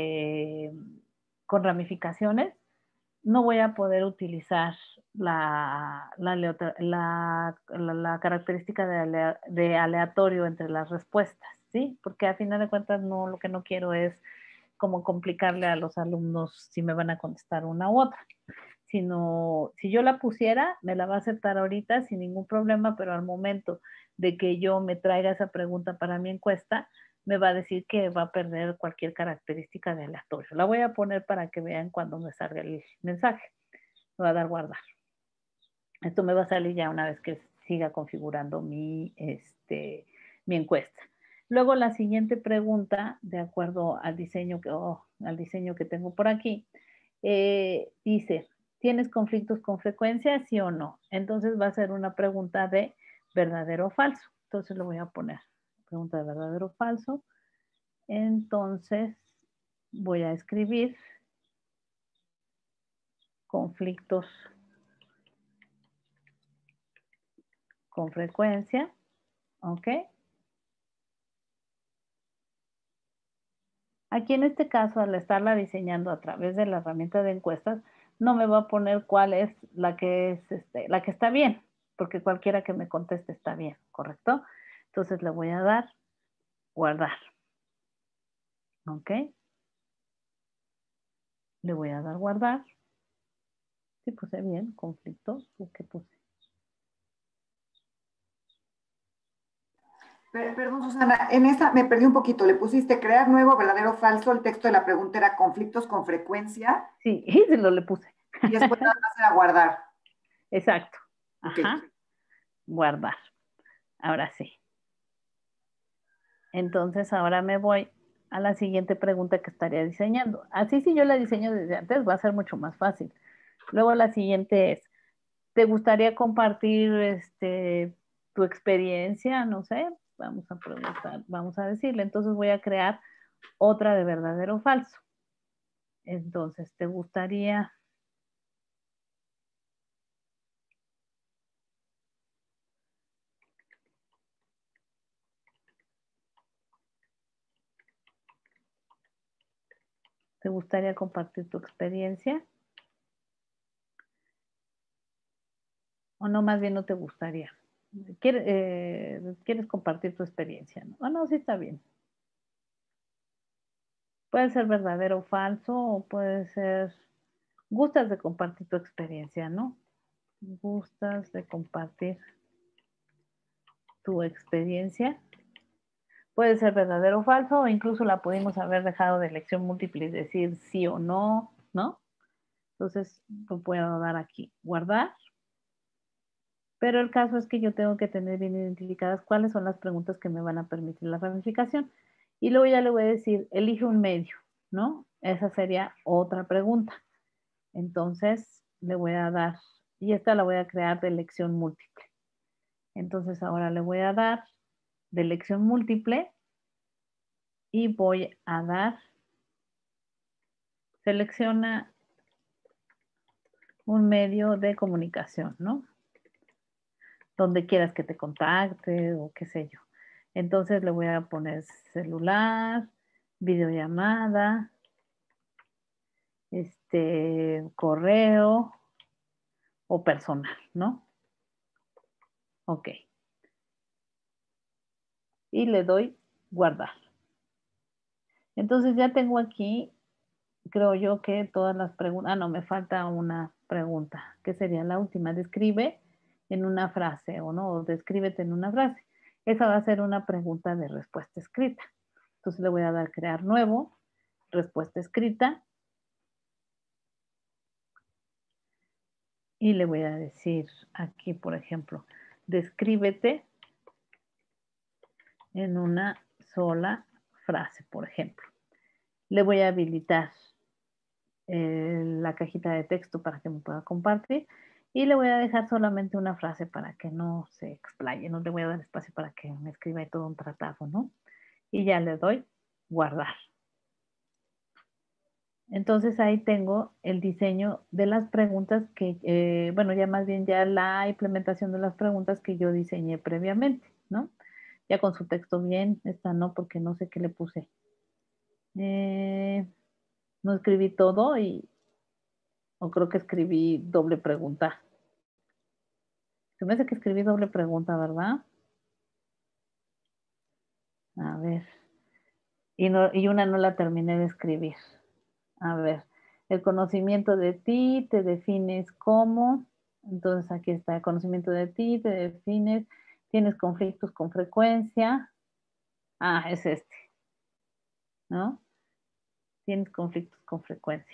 con ramificaciones, no voy a poder utilizar la característica de aleatorio entre las respuestas, ¿sí? Porque a final de cuentas no, lo que no quiero es como complicarle a los alumnos si me van a contestar una u otra. Sino, si yo la pusiera, me la va a aceptar ahorita sin ningún problema, pero al momento de que yo me traiga esa pregunta para mi encuesta, me va a decir que va a perder cualquier característica de aleatorio. La voy a poner para que vean cuando me salga el mensaje. Me va a dar guardar. Esto me va a salir ya una vez que siga configurando mi encuesta. Luego la siguiente pregunta, de acuerdo al diseño que tengo por aquí, dice, ¿tienes conflictos con frecuencia, sí o no? Entonces va a ser una pregunta de verdadero o falso. Entonces lo voy a poner, pregunta de verdadero o falso. Entonces voy a escribir conflictos con frecuencia, ¿ok? Aquí en este caso, al estarla diseñando a través de la herramienta de encuestas, no me va a poner cuál es la que la que está bien, porque cualquiera que me conteste está bien, ¿correcto? Entonces le voy a dar guardar. ¿Ok? Le voy a dar guardar. Sí, puse bien, conflictos. ¿Qué puse? Perdón, Susana, en esa me perdí un poquito. Le pusiste crear nuevo, verdadero o falso. El texto de la pregunta era conflictos con frecuencia. Sí, se lo le puse. Y después nada más era guardar. Exacto. Ajá. Okay. Guardar. Ahora sí. Entonces ahora me voy a la siguiente pregunta que estaría diseñando. Así si yo la diseño desde antes va a ser mucho más fácil. Luego la siguiente es, ¿te gustaría compartir tu experiencia? No sé, vamos a preguntar, vamos a decirle. Entonces voy a crear otra de verdadero o falso. Entonces, ¿te gustaría compartir tu experiencia? O no, más bien no te gustaría. ¿Quieres compartir tu experiencia? ¿No? No, sí está bien. Puede ser verdadero o falso, o puede ser, gustas de compartir tu experiencia, ¿no? Gustas de compartir tu experiencia. Puede ser verdadero o falso, o incluso la pudimos haber dejado de elección múltiple y decir sí o no, ¿no? Entonces, lo puedo dar aquí, guardar. Pero el caso es que yo tengo que tener bien identificadas cuáles son las preguntas que me van a permitir la ramificación. Y luego ya le voy a decir, elige un medio, ¿no? Esa sería otra pregunta. Entonces, le voy a dar, y esta la voy a crear de elección múltiple. Entonces, ahora le voy a dar de elección múltiple y voy a dar, selecciona un medio de comunicación, ¿no? Donde quieras que te contacte o qué sé yo. Entonces le voy a poner celular, videollamada, correo o personal, ¿no? Ok. Y le doy guardar. Entonces ya tengo aquí, creo yo que todas las preguntas. Ah, no, me falta una pregunta, que sería la última. Describe en una frase, ¿o no? O descríbete en una frase. Esa va a ser una pregunta de respuesta escrita. Entonces le voy a dar crear nuevo, respuesta escrita. Y le voy a decir aquí, por ejemplo, descríbete en una sola frase, por ejemplo. Le voy a habilitar la cajita de texto para que me pueda compartir y le voy a dejar solamente una frase para que no se explaye, no le voy a dar espacio para que me escriba todo un tratado, ¿no? Y ya le doy guardar. Entonces ahí tengo el diseño de las preguntas que, bueno, ya más bien ya la implementación de las preguntas que yo diseñé previamente, ¿no? Ya con su texto bien, esta no, porque no sé qué le puse. No escribí todo o creo que escribí doble pregunta. Se me hace que escribí doble pregunta, ¿verdad? A ver. Y una no la terminé de escribir. A ver. El conocimiento de ti, te defines como. Entonces aquí está el conocimiento de ti, te defines. Tienes conflictos con frecuencia. Ah, es este. ¿No? Tienes conflictos con frecuencia.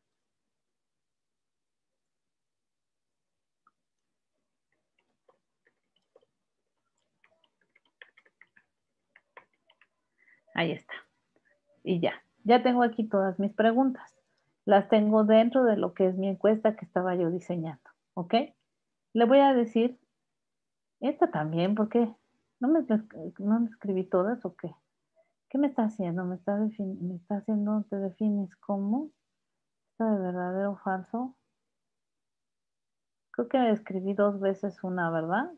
Ahí está. Y ya. Ya tengo aquí todas mis preguntas. Las tengo dentro de lo que es mi encuesta que estaba yo diseñando. ¿Ok? Le voy a decir, esta también, porque no me escribí todas o qué. ¿Qué me está haciendo? Me está haciendo, te defines como, está de verdadero o falso. Creo que escribí dos veces una, ¿verdad?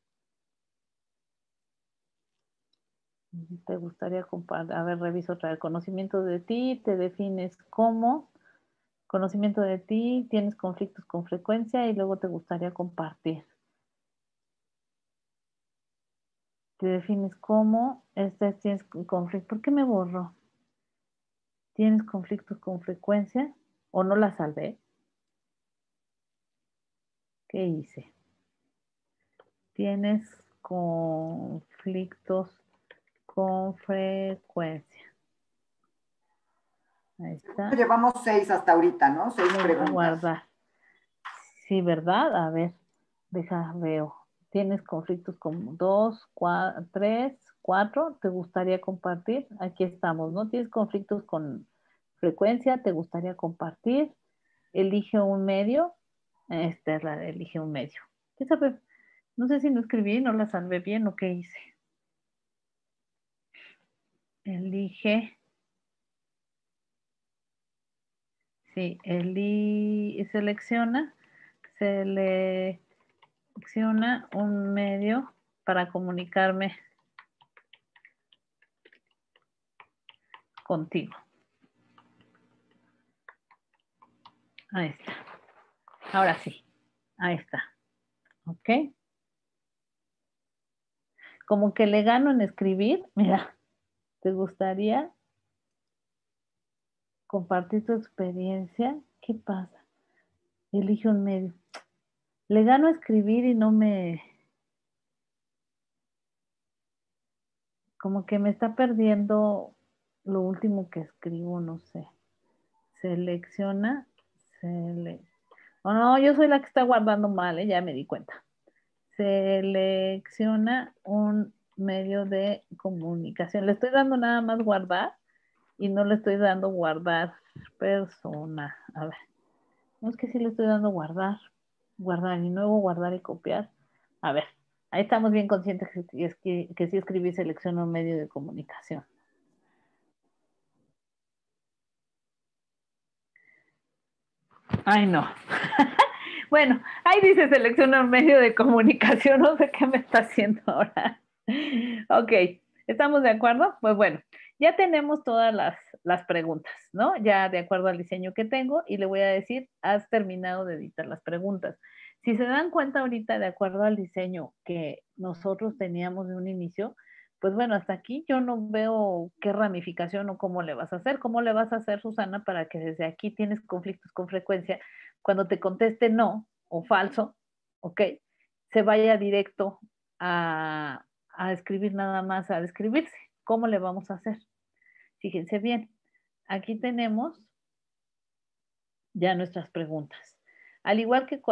Te gustaría compartir, a ver, reviso otra vez. Conocimiento de ti, te defines como, conocimiento de ti, tienes conflictos con frecuencia y luego te gustaría compartir. Te defines como, tienes conflicto. ¿Por qué me borró? ¿Tienes conflictos con frecuencia? ¿O no la salvé? ¿Qué hice? Tienes conflictos con frecuencia. Ahí está. Llevamos 6 hasta ahorita, ¿no? 6 Lo voy a preguntas. guardar. Sí, ¿verdad? A ver, veo. Tienes conflictos con 2, 3, 4. ¿Te gustaría compartir? Aquí estamos, ¿no? Tienes conflictos con frecuencia, ¿te gustaría compartir? Elige un medio. Esta es la de elige un medio. ¿Qué sabe? No sé si no escribí, no la salvé bien o qué hice. Elige. Sí, selecciona un medio para comunicarme contigo. Ahí está. Ahora sí, ahí está. ¿Ok? Como que le gano en escribir. Mira, ¿te gustaría compartir tu experiencia? ¿Qué pasa? Elige un medio. Le gano a escribir y no me... Como que me está perdiendo lo último que escribo, no sé. Selecciona. Oh, no, yo soy la que está guardando mal, ya me di cuenta. Selecciona un medio de comunicación. Le estoy dando nada más guardar y no le estoy dando guardar persona. A ver, no es que sí le estoy dando guardar, guardar y nuevo, guardar y copiar. A ver, ahí estamos bien conscientes que sí escribí selecciona un medio de comunicación. Ay, no. Bueno, ahí dice selecciona un medio de comunicación, no sé qué me está haciendo ahora. Ok, ¿estamos de acuerdo? Pues bueno, Ya tenemos todas las preguntas, ¿no? Ya de acuerdo al diseño que tengo y le voy a decir, has terminado de editar las preguntas. Si se dan cuenta ahorita, de acuerdo al diseño que nosotros teníamos de un inicio, pues bueno, hasta aquí yo no veo qué ramificación o cómo le vas a hacer. ¿Cómo le vas a hacer, Susana, para que desde aquí tienes conflictos con frecuencia? Cuando te conteste no o falso, ¿ok? Se vaya directo a escribir nada más, a describirse. ¿Cómo le vamos a hacer? Fíjense bien, aquí tenemos ya nuestras preguntas. Al igual que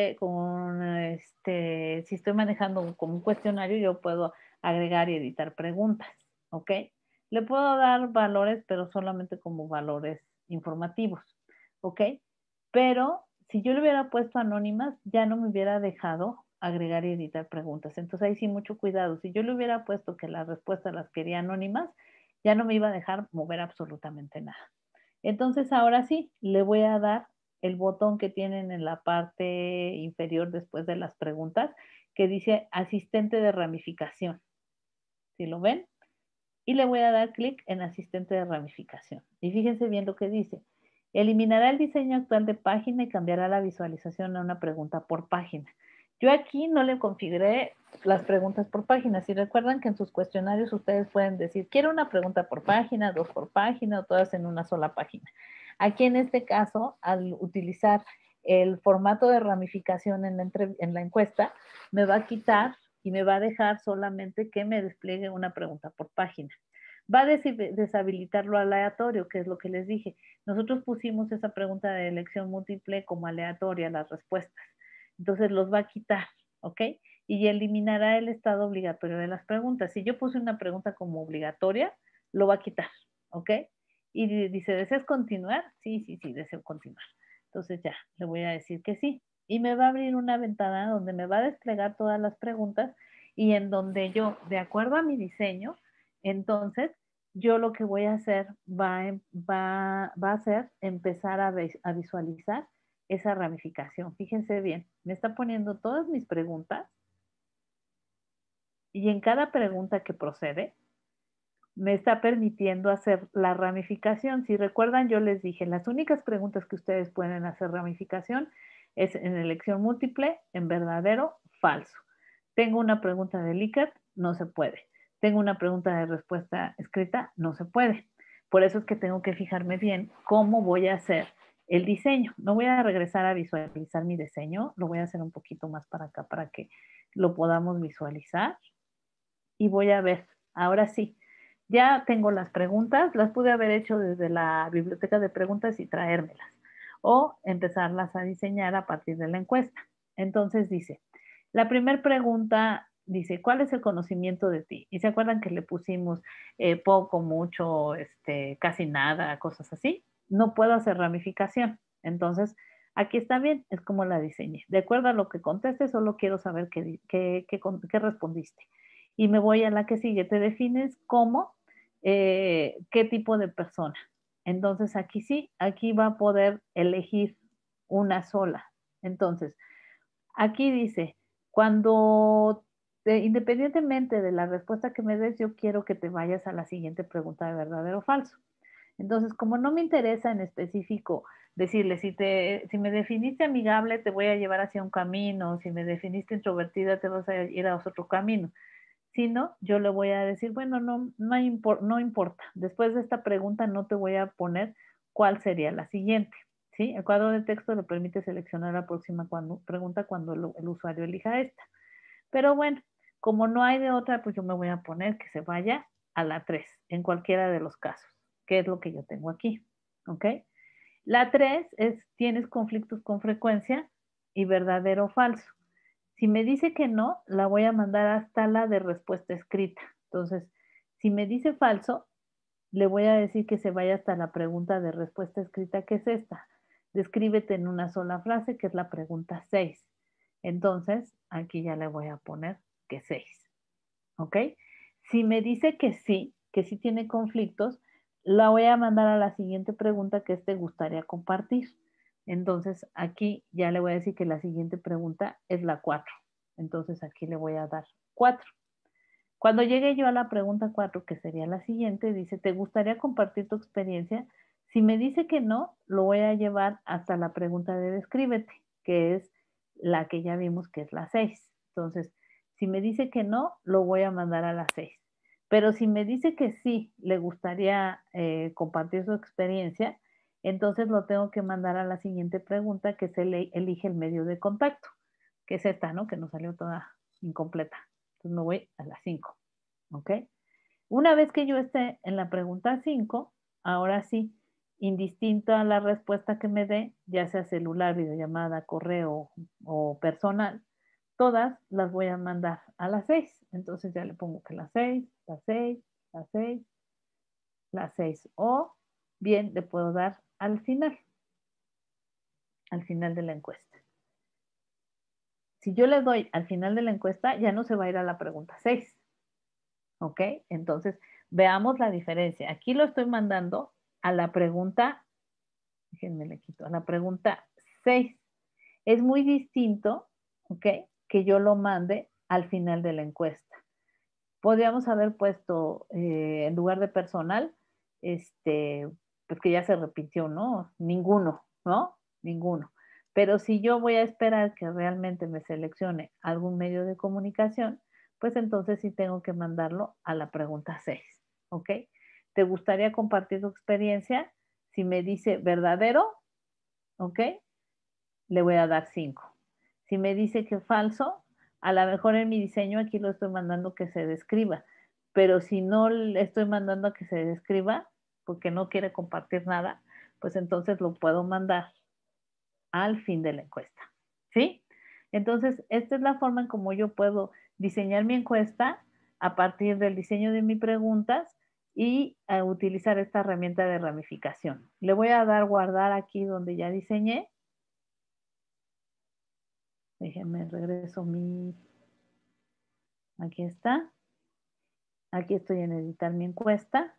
si estoy manejando como un cuestionario, yo puedo agregar y editar preguntas, ¿ok? Le puedo dar valores, pero solamente como valores informativos, ¿ok? Pero si yo le hubiera puesto anónimas, ya no me hubiera dejado agregar y editar preguntas. Entonces ahí sí mucho cuidado. Si yo le hubiera puesto que las respuestas las quería anónimas, ya no me iba a dejar mover absolutamente nada. Entonces ahora sí, le voy a dar el botón que tienen en la parte inferior después de las preguntas, que dice asistente de ramificación. ¿Sí lo ven? Y le voy a dar clic en asistente de ramificación. Y fíjense bien lo que dice. Eliminará el diseño actual de página y cambiará la visualización a una pregunta por página. Yo aquí no le configuré las preguntas por página. Si recuerdan que en sus cuestionarios ustedes pueden decir, quiero una pregunta por página, dos por página o todas en una sola página. Aquí en este caso, al utilizar el formato de ramificación en la encuesta, me va a quitar y me va a dejar solamente que me despliegue una pregunta por página. Va a deshabilitar lo aleatorio, que es lo que les dije. Nosotros pusimos esa pregunta de elección múltiple como aleatoria, las respuestas. Entonces los va a quitar, ¿ok? Y eliminará el estado obligatorio de las preguntas. Si yo puse una pregunta como obligatoria, lo va a quitar, ¿ok? Y dice, ¿deseas continuar? Sí, sí, sí, deseo continuar. Entonces ya, le voy a decir que sí. Y me va a abrir una ventana donde me va a desplegar todas las preguntas y en donde yo, de acuerdo a mi diseño, entonces yo lo que voy a hacer va a ser empezar a visualizar esa ramificación. Fíjense bien, me está poniendo todas mis preguntas y en cada pregunta que procede, me está permitiendo hacer la ramificación. Si recuerdan, yo les dije, las únicas preguntas que ustedes pueden hacer ramificación es en elección múltiple, en verdadero, falso. Tengo una pregunta de Likert, no se puede. Tengo una pregunta de respuesta escrita, no se puede. Por eso es que tengo que fijarme bien cómo voy a hacer el diseño. No voy a regresar a visualizar mi diseño, lo voy a hacer un poquito más para acá para que lo podamos visualizar. Y voy a ver, ahora sí, ya tengo las preguntas, las pude haber hecho desde la biblioteca de preguntas y traérmelas o empezarlas a diseñar a partir de la encuesta. Entonces dice, la primera pregunta dice, ¿cuál es el conocimiento de ti? Y se acuerdan que le pusimos poco, mucho, casi nada, cosas así. No puedo hacer ramificación. Entonces, aquí está bien, es como la diseñé. De acuerdo a lo que contestes, solo quiero saber qué respondiste. Y me voy a la que sigue. Te defines como qué tipo de persona. Entonces, aquí sí, aquí va a poder elegir una sola. Entonces, aquí dice, independientemente de la respuesta que me des, yo quiero que te vayas a la siguiente pregunta de verdadero o falso. Entonces, como no me interesa en específico decirle, si me definiste amigable, te voy a llevar hacia un camino, si me definiste introvertida, te vas a ir a otro camino. Si no, yo le voy a decir, bueno, no importa. Después de esta pregunta no te voy a poner cuál sería la siguiente. ¿Sí? El cuadro de texto le permite seleccionar la próxima pregunta cuando el usuario elija esta. Pero bueno, como no hay de otra, pues yo me voy a poner que se vaya a la 3, en cualquiera de los casos, que es lo que yo tengo aquí. ¿Ok? La 3 es, ¿tienes conflictos con frecuencia? Y verdadero o falso. Si me dice que no, la voy a mandar hasta la de respuesta escrita. Entonces, si me dice falso, le voy a decir que se vaya hasta la pregunta de respuesta escrita, que es esta. Descríbete en una sola frase, que es la pregunta 6. Entonces, aquí ya le voy a poner que 6. ¿Ok? Si me dice que sí tiene conflictos, la voy a mandar a la siguiente pregunta, que te gustaría compartir. Entonces, aquí ya le voy a decir que la siguiente pregunta es la 4. Entonces, aquí le voy a dar 4. Cuando llegue yo a la pregunta 4, que sería la siguiente, dice, ¿te gustaría compartir tu experiencia? Si me dice que no, lo voy a llevar hasta la pregunta de descríbete, que es la que ya vimos que es la 6. Entonces, si me dice que no, lo voy a mandar a la 6. Pero si me dice que sí, le gustaría compartir su experiencia, entonces lo tengo que mandar a la siguiente pregunta, que se le elige el medio de contacto, que es esta, ¿no? Que nos salió toda incompleta. Entonces me voy a la 5, ¿ok? Una vez que yo esté en la pregunta 5, ahora sí, indistinto a la respuesta que me dé, ya sea celular, videollamada, correo o personal, todas las voy a mandar a las 6. Entonces ya le pongo que las 6, las 6, las 6, las 6. O bien le puedo dar al final de la encuesta. Si yo le doy al final de la encuesta, ya no se va a ir a la pregunta 6. ¿Ok? Entonces, veamos la diferencia. Aquí lo estoy mandando a la pregunta, déjenme le quito, a la pregunta 6. Es muy distinto, ¿ok? Que yo lo mande al final de la encuesta. Podríamos haber puesto en lugar de personal, pues que ya se repitió, ¿no? Ninguno, ¿no? Ninguno. Pero si yo voy a esperar que realmente me seleccione algún medio de comunicación, pues entonces sí tengo que mandarlo a la pregunta 6, ¿ok? ¿Te gustaría compartir tu experiencia? Si me dice verdadero, ¿ok? Le voy a dar 5. Si me dice que falso, a lo mejor en mi diseño aquí lo estoy mandando que se describa, pero si no le estoy mandando a que se describa, porque no quiere compartir nada, pues entonces lo puedo mandar al fin de la encuesta, ¿sí? Entonces, esta es la forma en cómo yo puedo diseñar mi encuesta a partir del diseño de mis preguntas y utilizar esta herramienta de ramificación. Le voy a dar guardar aquí donde ya diseñé. Déjenme regreso aquí está. Aquí estoy en editar mi encuesta.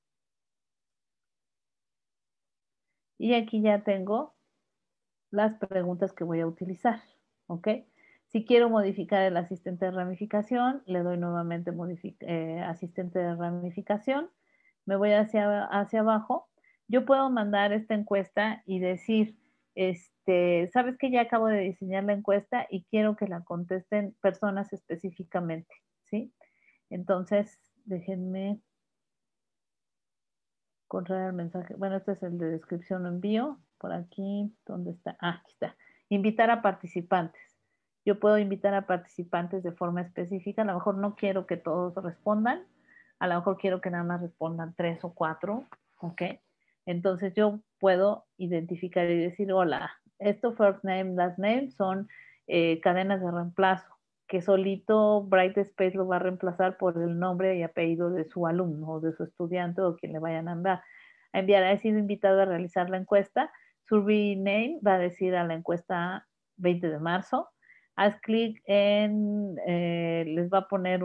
Y aquí ya tengo las preguntas que voy a utilizar, ¿ok? Si quiero modificar el asistente de ramificación, le doy nuevamente asistente de ramificación. Me voy hacia abajo. Yo puedo mandar esta encuesta y decir, sabes que ya acabo de diseñar la encuesta y quiero que la contesten personas específicamente, ¿sí? Entonces, déjenme correr el mensaje. Bueno, este es el de descripción o envío. Por aquí, ¿dónde está? Ah, aquí está. Invitar a participantes. Yo puedo invitar a participantes de forma específica. A lo mejor no quiero que todos respondan. A lo mejor quiero que nada más respondan 3 o 4. ¿Ok? Entonces yo puedo identificar y decir, hola, esto first name, last name son cadenas de reemplazo, que solito Brightspace lo va a reemplazar por el nombre y apellido de su alumno o de su estudiante o quien le vayan a enviar. Ha sido invitado a realizar la encuesta. Survey name va a decir a la encuesta 20 de marzo. Haz clic en, les va a poner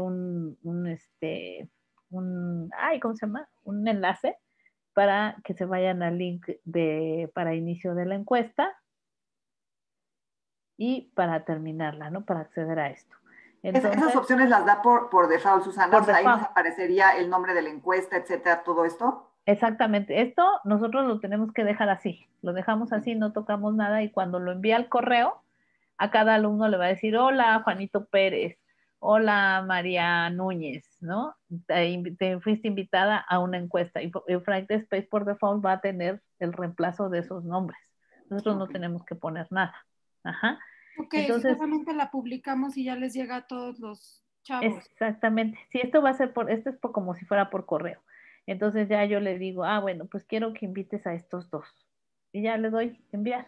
¿cómo se llama? Un enlace para que se vayan al link para inicio de la encuesta y para terminarla, ¿no? Para acceder a esto. Entonces, esas opciones las da por default, Susana. Por o sea, default. Ahí nos aparecería el nombre de la encuesta, etcétera, todo esto. Exactamente. Esto nosotros lo tenemos que dejar así. Lo dejamos así, no tocamos nada y cuando lo envía al correo, a cada alumno le va a decir, hola, Juanito Pérez, hola, María Núñez, ¿no? Te fuiste invitada a una encuesta y Brightspace por default va a tener el reemplazo de esos nombres. Nosotros no tenemos que poner nada. Ajá. Ok, entonces solamente la publicamos y ya les llega a todos los chavos. Exactamente. Sí, esto va a ser esto es como si fuera por correo. Entonces ya yo le digo, bueno, pues quiero que invites a estos dos. Y ya le doy enviar.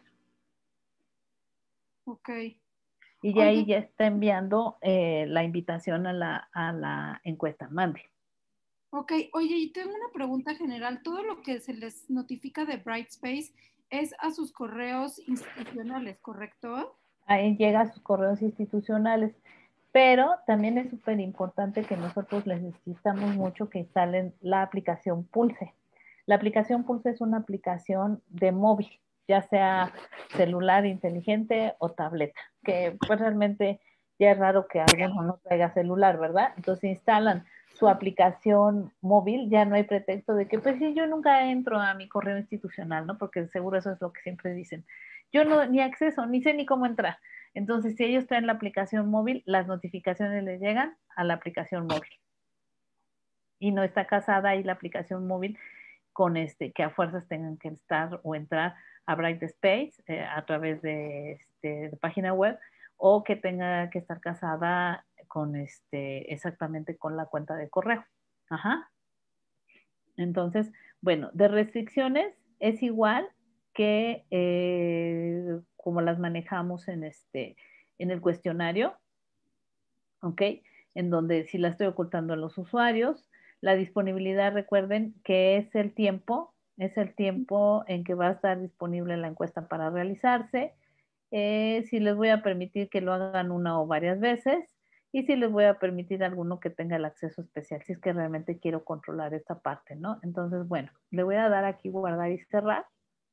Ok. Y ya ahí ya está enviando la invitación a la encuesta. Mande. Ok, oye, y tengo una pregunta general. ¿Todo lo que se les notifica de Brightspace es a sus correos institucionales, correcto? Ahí llega a sus correos institucionales. Pero también es súper importante que nosotros les necesitamos mucho que instalen la aplicación Pulse. La aplicación Pulse es una aplicación de móvil, ya sea celular inteligente o tableta, que pues realmente ya es raro que alguno no traiga celular, ¿verdad? Entonces instalan su aplicación móvil, ya no hay pretexto de que, pues sí, yo nunca entro a mi correo institucional, ¿no? Porque seguro eso es lo que siempre dicen. Yo no, ni acceso, ni sé ni cómo entrar. Entonces, si ellos traen la aplicación móvil, las notificaciones les llegan a la aplicación móvil. Y no está casada ahí la aplicación móvil con que a fuerzas tengan que estar o entrar a Brightspace a través de página web, o que tenga que estar casada con exactamente con la cuenta de correo. Ajá. Entonces, bueno, de restricciones es igual que como las manejamos en el cuestionario, ¿ok? En donde si la estoy ocultando a los usuarios, la disponibilidad, recuerden que es el tiempo en que va a estar disponible la encuesta para realizarse, si les voy a permitir que lo hagan una o varias veces, y si les voy a permitir a alguno que tenga el acceso especial, si es que realmente quiero controlar esta parte, ¿no? Entonces, bueno, le voy a dar aquí guardar y cerrar.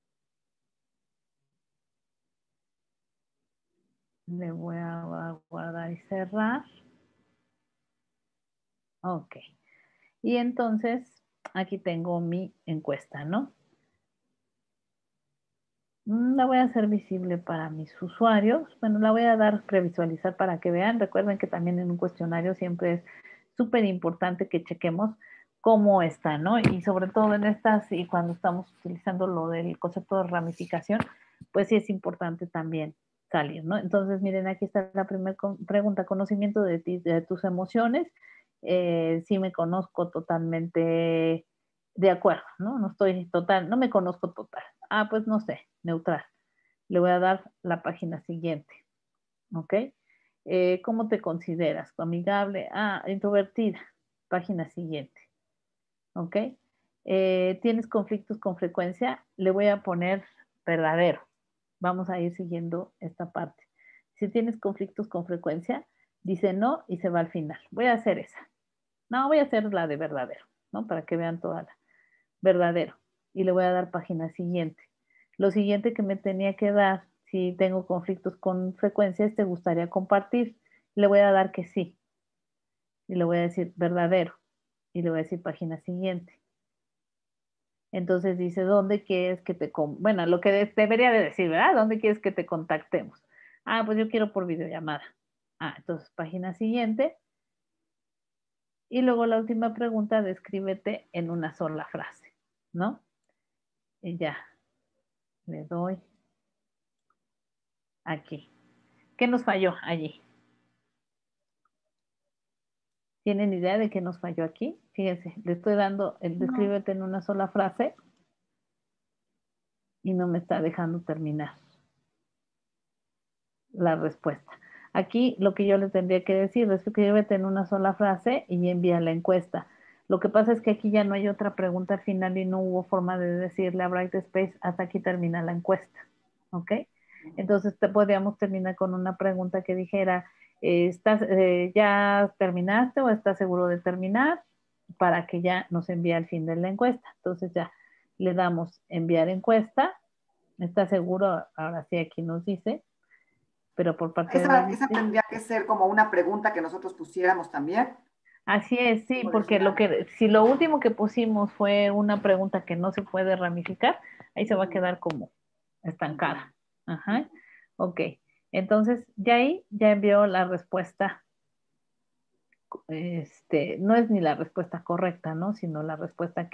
Le voy a guardar y cerrar. Ok. Y entonces, aquí tengo mi encuesta, ¿no? La voy a hacer visible para mis usuarios. Bueno, la voy a dar previsualizar para que vean. Recuerden que también en un cuestionario siempre es súper importante que chequemos cómo está, ¿no? Y sobre todo en estas, y cuando estamos utilizando lo del concepto de ramificación, pues sí es importante también salir, ¿no? Entonces, miren, aquí está la primera pregunta: conocimiento de ti, de tus emociones. Sí me conozco totalmente de acuerdo, ¿no? No estoy total, no me conozco total. Ah, pues no sé, neutral. Le voy a dar la página siguiente, ¿ok? ¿Cómo te consideras? ¿Amigable? Ah, introvertida. Página siguiente, ¿ok? ¿Tienes conflictos con frecuencia? Le voy a poner verdadero. Vamos a ir siguiendo esta parte. Si tienes conflictos con frecuencia, dice no y se va al final. Voy a hacer esa. No, voy a hacer la de verdadero, ¿no? Para que vean toda la verdadero. Y le voy a dar página siguiente. Lo siguiente que me tenía que dar, si tengo conflictos con frecuencias, ¿te gustaría compartir? Le voy a dar que sí. Y le voy a decir verdadero. Y le voy a decir página siguiente. Entonces dice, ¿dónde quieres que te... Bueno, lo que debería de decir, ¿verdad? ¿Dónde quieres que te contactemos? Ah, pues yo quiero por videollamada. Ah, entonces página siguiente. Y luego la última pregunta, descríbete en una sola frase, ¿no? Y ya, le doy aquí. ¿Qué nos falló allí? ¿Tienen idea de qué nos falló aquí? Fíjense, le estoy dando el descríbete en una sola frase y no me está dejando terminar la respuesta. Aquí lo que yo le tendría que decir es descríbete en una sola frase y envía la encuesta. Lo que pasa es que aquí ya no hay otra pregunta al final y no hubo forma de decirle a Brightspace hasta aquí termina la encuesta. ¿Ok? Entonces podríamos terminar con una pregunta que dijera, ¿ya terminaste o estás seguro de terminar? Para que ya nos envíe al fin de la encuesta. Entonces ya le damos enviar encuesta. ¿Está seguro? Ahora sí aquí nos dice, pero por parte de... Esa tendría que ser como una pregunta que nosotros pusiéramos también. Así es, sí, porque si lo último que pusimos fue una pregunta que no se puede ramificar, ahí se va a quedar como estancada. Ajá. Ok. Entonces, ya ahí ya envió la respuesta. No es ni la respuesta correcta, ¿no? Sino la respuesta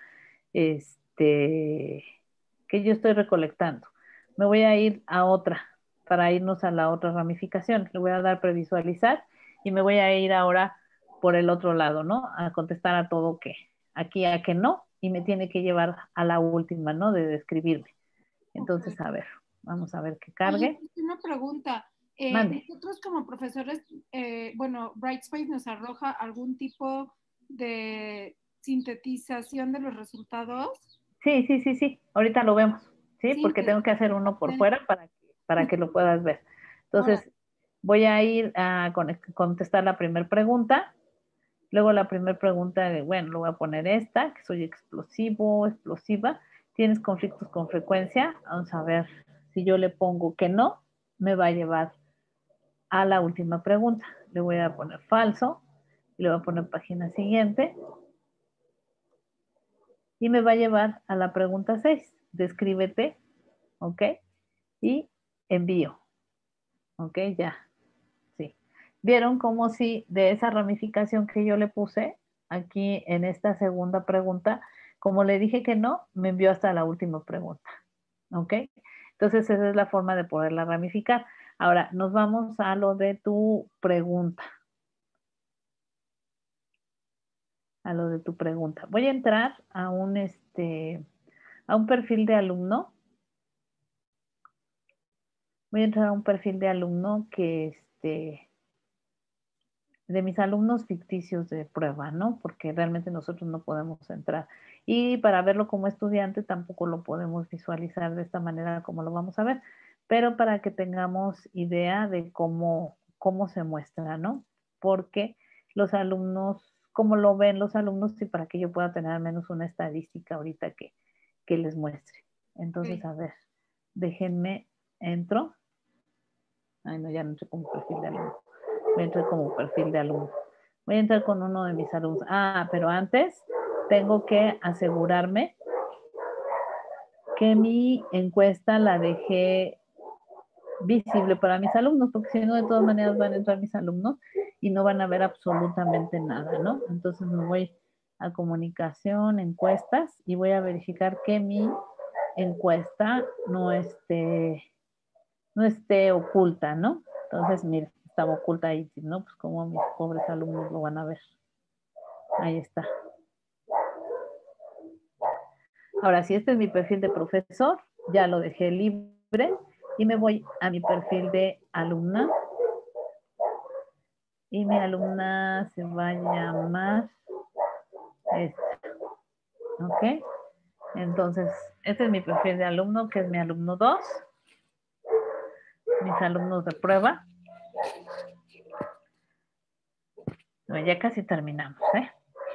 este, que yo estoy recolectando. Me voy a ir a otra, para irnos a la otra ramificación. Le voy a dar previsualizar y me voy a ir ahora por el otro lado, ¿no? A contestar a todo que, aquí a que no, y me tiene que llevar a la última, ¿no? De describirme. Entonces, Okay. a ver, vamos a ver que cargue. Oye, una pregunta. Mande. Nosotros como profesores, bueno, Brightspace nos arroja algún tipo de sintetización de los resultados. Sí. Ahorita lo vemos, ¿sí? Sí, Porque tengo que hacer uno por sí. fuera para que lo puedas ver. Ahora, Entonces, voy a ir a contestar la primera pregunta. Luego la primera pregunta de, bueno, lo voy a poner esta, que soy explosivo, explosiva. ¿Tienes conflictos con frecuencia? Vamos a ver, si yo le pongo que no, me va a llevar a la última pregunta. Le voy a poner falso y le voy a poner página siguiente. Y me va a llevar a la pregunta 6. Descríbete, ¿ok? Y envío, ¿ok? Ya, sí. ¿Vieron cómo si de esa ramificación que yo le puse aquí en esta segunda pregunta, como le dije que no, me envió hasta la última pregunta, ¿ok? Entonces esa es la forma de poderla ramificar. Ahora, nos vamos a lo de tu pregunta. A lo de tu pregunta. Voy a entrar a un perfil de alumno. Voy a entrar a un perfil de alumno que de mis alumnos ficticios de prueba, ¿no? Porque realmente nosotros no podemos entrar. Y para verlo como estudiante tampoco lo podemos visualizar de esta manera como lo vamos a ver, pero para que tengamos idea de cómo se muestra, ¿no? Porque los alumnos, cómo lo ven los alumnos y para que yo pueda tener al menos una estadística ahorita que les muestre. Entonces, a ver, déjenme, entro. Ay, no, ya no entré como perfil de alumno. Voy a entrar como perfil de alumno. Voy a entrar con uno de mis alumnos. Ah, pero antes tengo que asegurarme que mi encuesta la dejé visible para mis alumnos, porque si no, de todas maneras van a entrar mis alumnos y no van a ver absolutamente nada, ¿no? Entonces me voy a comunicación, encuestas, y voy a verificar que mi encuesta no esté oculta, ¿no? Entonces, mira, estaba oculta ahí, ¿no? Pues como mis pobres alumnos lo van a ver. Ahí está. Ahora, si este es mi perfil de profesor, ya lo dejé libre y me voy a mi perfil de alumna. Y mi alumna se va a llamar esta. ¿Ok? Entonces, este es mi perfil de alumno, que es mi alumno 2. Mis alumnos de prueba. Bueno, ya casi terminamos, ¿eh?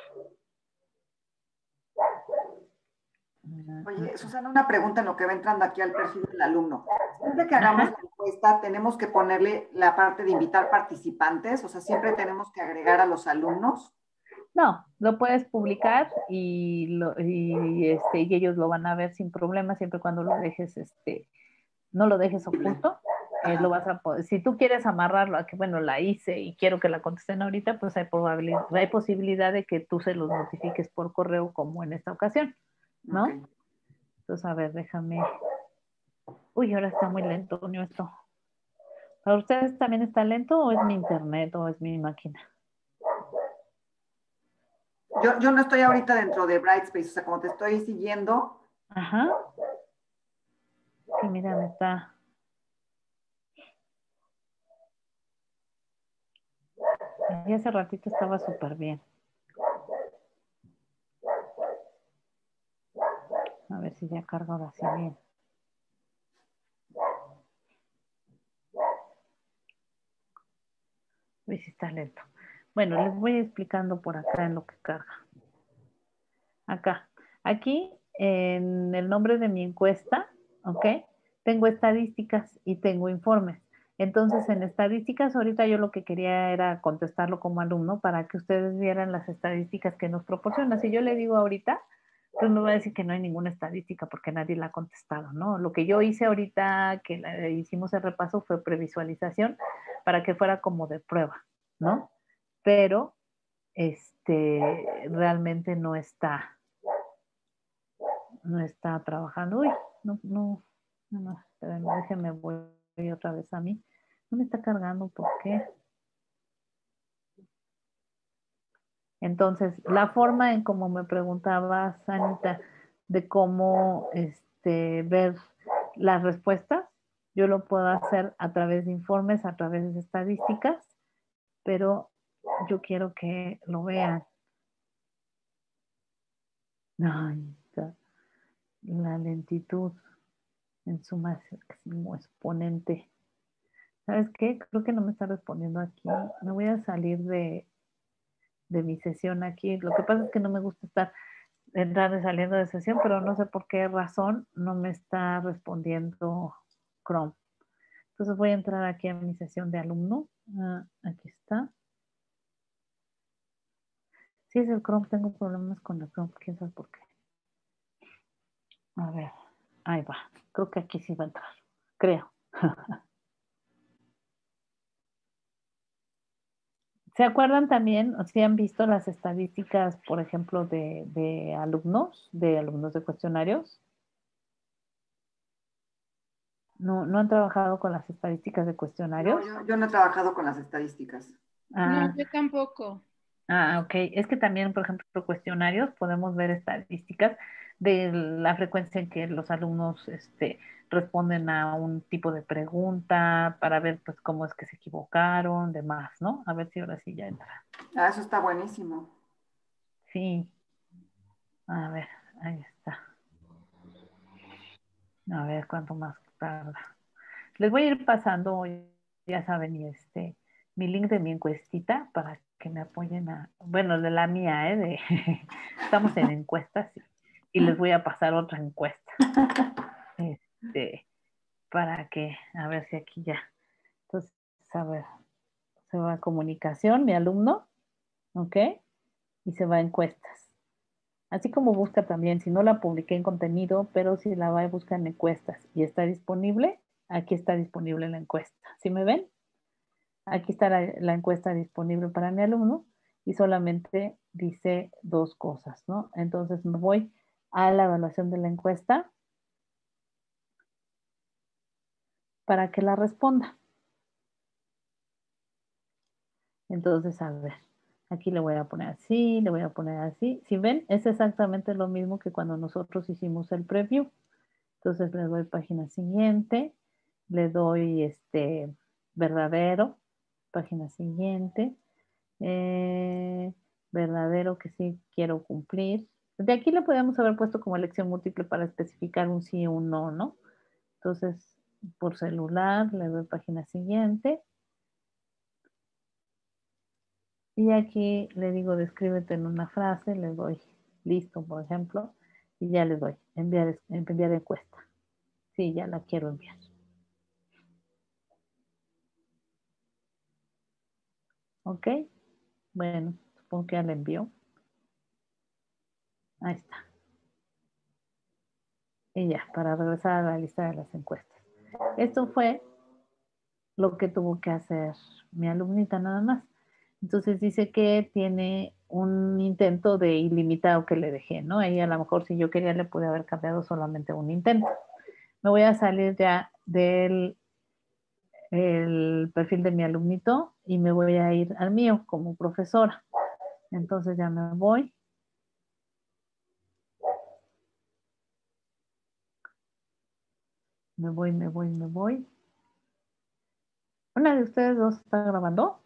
Oye, Susana, una pregunta en lo que va entrando aquí al perfil del alumno. Siempre que hagamos la encuesta, tenemos que ponerle la parte de invitar participantes, o sea, siempre tenemos que agregar a los alumnos. No, lo puedes publicar y ellos lo van a ver sin problema, siempre cuando lo dejes, no lo dejes oculto. Lo vas a poder, si tú quieres amarrarlo a que, bueno, la hice y quiero que la contesten ahorita, pues hay posibilidad de que tú se los notifiques por correo como en esta ocasión, ¿no? Okay. Entonces, a ver, déjame. Uy, ahora está muy lento, esto. ¿Para ustedes también está lento o es mi internet o es mi máquina? Yo no estoy ahorita dentro de Brightspace, o sea, como te estoy siguiendo. Ajá. Sí, mira, me está. Y hace ratito estaba súper bien. A ver si ya cargo ahora sí bien. Uy, sí está lento. Bueno, les voy explicando por acá en lo que carga. Acá. Aquí, en el nombre de mi encuesta, ¿ok? Tengo estadísticas y tengo informes. Entonces, en estadísticas, ahorita yo lo que quería era contestarlo como alumno para que ustedes vieran las estadísticas que nos proporciona. Si yo le digo ahorita, pues me va a decir que no hay ninguna estadística porque nadie la ha contestado, ¿no? Lo que yo hice ahorita, que hicimos el repaso, fue previsualización para que fuera como de prueba, ¿no? Pero, realmente no está trabajando. Uy, no, espérenme, déjenme, voy otra vez a mí. No me está cargando, ¿por qué? Entonces, la forma en como me preguntaba Sanita de cómo ver las respuestas, yo lo puedo hacer a través de informes, a través de estadísticas, pero yo quiero que lo vean. Ay, la lentitud en su máximo exponente. ¿Sabes qué? Creo que no me está respondiendo aquí. Me voy a salir de mi sesión aquí. Lo que pasa es que no me gusta estar entrando y saliendo de sesión, pero no sé por qué razón no me está respondiendo Chrome. Entonces voy a entrar aquí a mi sesión de alumno. Aquí está. Si es el Chrome, tengo problemas con el Chrome, quién sabe por qué. A ver, ahí va. Creo que aquí sí va a entrar, creo. ¿Se acuerdan también, o si han visto las estadísticas, por ejemplo, de alumnos de cuestionarios? ¿No han trabajado con las estadísticas de cuestionarios? No, yo no he trabajado con las estadísticas. No, Ah, yo tampoco. ok. Es que también, por ejemplo, cuestionarios, podemos ver estadísticas de la frecuencia en que los alumnos responden a un tipo de pregunta para ver pues cómo es que se equivocaron, demás, ¿no? A ver si ahora sí ya entra. Ah, eso está buenísimo. Sí, a ver, ahí está. A ver cuánto más tarda. Les voy a ir pasando, ya saben, mi link de mi encuestita para que me apoyen bueno, de la mía, estamos en encuestas y les voy a pasar otra encuesta, este, para que, a ver si aquí ya. Entonces, a ver, se va a comunicación, mi alumno, ¿ok? Y se va a encuestas. Así como busca también, si no la publiqué en contenido, pero si la va a buscar en encuestas y está disponible, aquí está disponible la encuesta. ¿Sí me ven? Aquí está la encuesta disponible para mi alumno y solamente dice dos cosas, ¿no? Entonces me voy a la evaluación de la encuesta para que la responda. Entonces, a ver, aquí le voy a poner así, le voy a poner así. Si ven, es exactamente lo mismo que cuando nosotros hicimos el preview. Entonces le doy página siguiente, le doy verdadero, página siguiente, verdadero que sí quiero cumplir. De aquí le podemos haber puesto como elección múltiple para especificar un sí o un no, ¿no? Entonces, por celular, le doy página siguiente. Y aquí le digo, descríbete en una frase, le doy listo, por ejemplo, y ya le doy enviar encuesta. Sí, ya la quiero enviar. ¿Ok? Bueno, supongo que ya la envió. Ahí está. Y ya, para regresar a la lista de las encuestas. Esto fue lo que tuvo que hacer mi alumnita nada más. Entonces dice que tiene un intento de ilimitado que le dejé, ¿no? Ahí a lo mejor si yo quería le pude haber cambiado solamente un intento. Me voy a salir ya del el perfil de mi alumnito y me voy a ir al mío como profesora. Entonces ya me voy. Me voy. ¿Una de ustedes dos está grabando?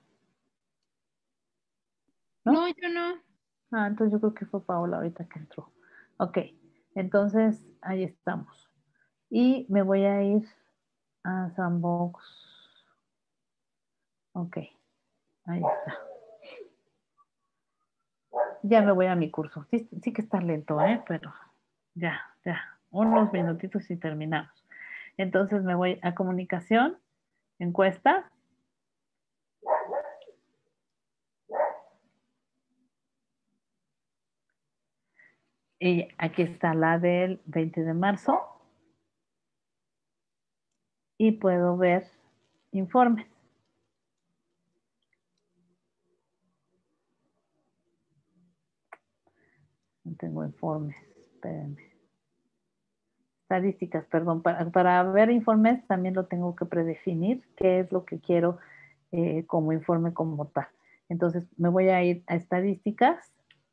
¿No? No, yo no. Entonces yo creo que fue Paola ahorita que entró. Ok, entonces ahí estamos. Y me voy a ir a Sandbox. Ok, ahí está. Ya me voy a mi curso. Sí, sí que está lento, pero ya. Unos minutitos y terminamos. Entonces me voy a comunicación, encuesta. Y aquí está la del 20 de marzo. Y puedo ver informes. No tengo informes, espérenme. Estadísticas, perdón. Para ver informes también lo tengo que predefinir, qué es lo que quiero como informe como tal. Entonces me voy a ir a estadísticas.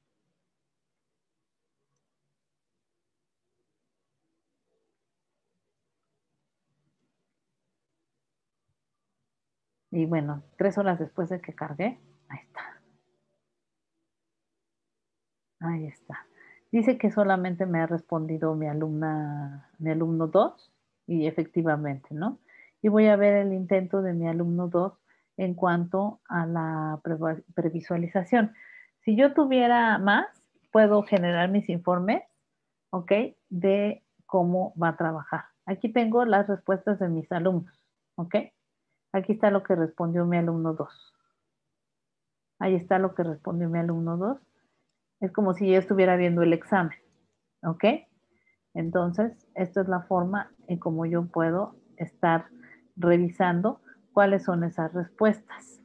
Y bueno, 3 horas después de que cargué, ahí está. Ahí está. Dice que solamente me ha respondido mi alumno 2 y efectivamente, ¿no? Y voy a ver el intento de mi alumno 2 en cuanto a la previsualización. Si yo tuviera más, puedo generar mis informes, ¿ok? De cómo va a trabajar. Aquí tengo las respuestas de mis alumnos. ¿Ok? Aquí está lo que respondió mi alumno 2. Ahí está lo que respondió mi alumno 2. Es como si yo estuviera viendo el examen. ¿Ok? Entonces, esta es la forma en cómo yo puedo estar revisando cuáles son esas respuestas.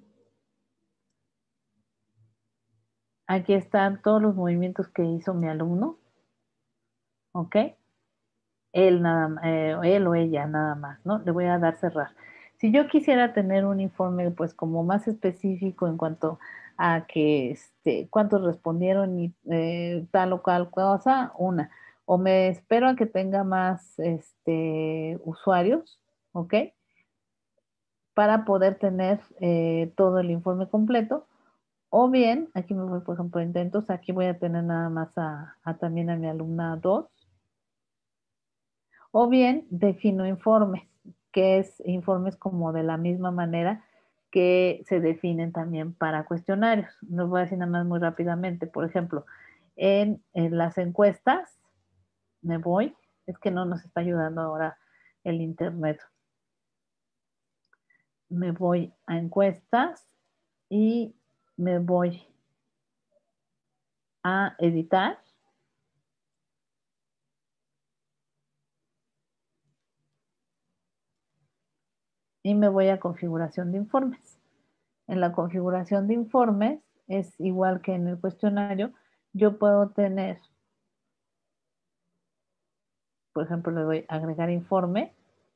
Aquí están todos los movimientos que hizo mi alumno. ¿Ok? Él, él o ella nada más, ¿no? Le voy a dar cerrar. Si yo quisiera tener un informe, pues como más específico en cuanto a que, cuántos respondieron y tal o cual cosa, una. O me espero a que tenga más, usuarios, ¿ok? Para poder tener todo el informe completo. O bien, aquí me voy, por ejemplo, a intentos, aquí voy a tener nada más también a mi alumna 2. O bien defino informes, que es informes como de la misma manera que se definen también para cuestionarios. Los voy a decir nada más muy rápidamente. Por ejemplo, en las encuestas, me voy, es que no nos está ayudando ahora el internet. Me voy a encuestas y me voy a editar. Y me voy a configuración de informes. En la configuración de informes es igual que en el cuestionario. Yo puedo tener, por ejemplo, le doy a agregar informe.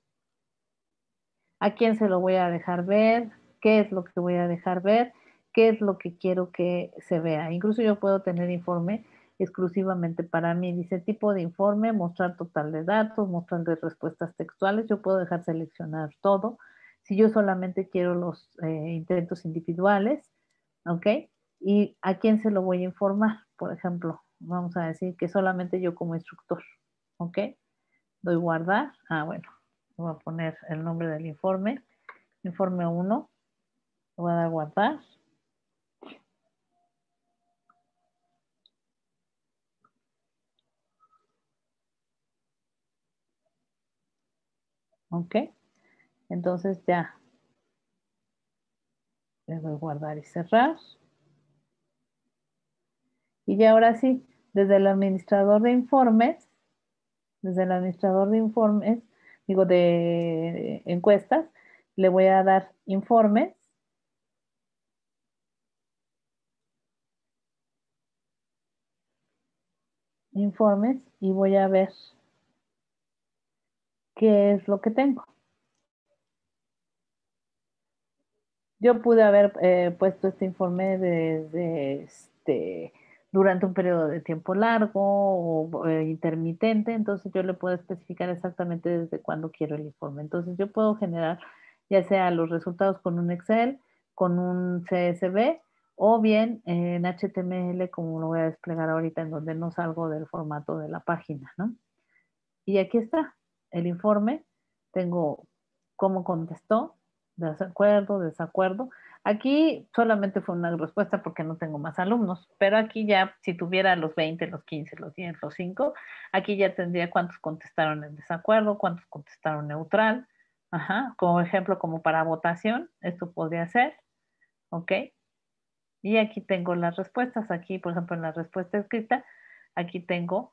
¿A quién se lo voy a dejar ver? ¿Qué es lo que voy a dejar ver? ¿Qué es lo que quiero que se vea? Incluso yo puedo tener informe exclusivamente para mí. Dice tipo de informe, mostrar total de datos, mostrar de respuestas textuales. Yo puedo dejar seleccionar todo. Si yo solamente quiero los intentos individuales, ¿ok? ¿Y a quién se lo voy a informar? Por ejemplo, vamos a decir que solamente yo como instructor, ¿ok? Doy guardar. Bueno, voy a poner el nombre del informe. Informe 1. Voy a dar guardar. ¿Ok? Entonces ya le doy guardar y cerrar. Y ya ahora sí, desde el administrador de informes, digo de encuestas, le voy a dar informes. Informes y voy a ver qué es lo que tengo. Yo pude haber puesto este informe desde durante un periodo de tiempo largo o intermitente, entonces yo le puedo especificar exactamente desde cuándo quiero el informe. Entonces yo puedo generar ya sea los resultados con un Excel, con un CSV o bien en HTML como lo voy a desplegar ahorita en donde no salgo del formato de la página, ¿no? Y aquí está el informe. Tengo cómo contestó, desacuerdo, desacuerdo. Aquí solamente fue una respuesta porque no tengo más alumnos, pero aquí ya si tuviera los 20, los 15, los 10, los 5, aquí ya tendría cuántos contestaron en desacuerdo, cuántos contestaron neutral. Ajá, como ejemplo, como para votación, esto podría ser, ¿ok? Y aquí tengo las respuestas. Aquí, por ejemplo, en la respuesta escrita, aquí tengo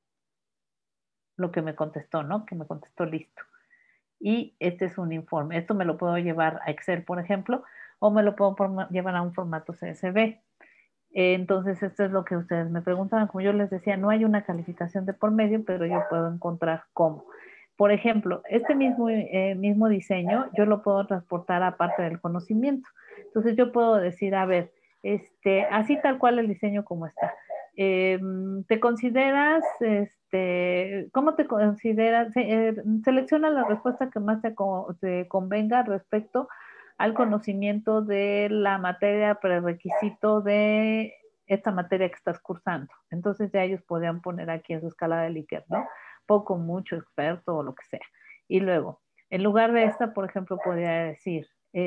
lo que me contestó, ¿no? Que me contestó listo. Y este es un informe. Esto me lo puedo llevar a Excel, por ejemplo, o me lo puedo llevar a un formato CSV. Entonces, esto es lo que ustedes me preguntaban. Como yo les decía, no hay una calificación de por medio, pero yo puedo encontrar cómo. Por ejemplo, este mismo diseño yo lo puedo transportar a parte del conocimiento. Entonces, yo puedo decir, a ver, así tal cual el diseño como está. ¿Te consideras, cómo te consideras? Selecciona la respuesta que más te convenga respecto al conocimiento de la materia prerequisito de esta materia que estás cursando. Entonces ya ellos podrían poner aquí en su escala de Likert, ¿no? Poco, mucho, experto o lo que sea. Y luego, en lugar de esta, por ejemplo, podría decir,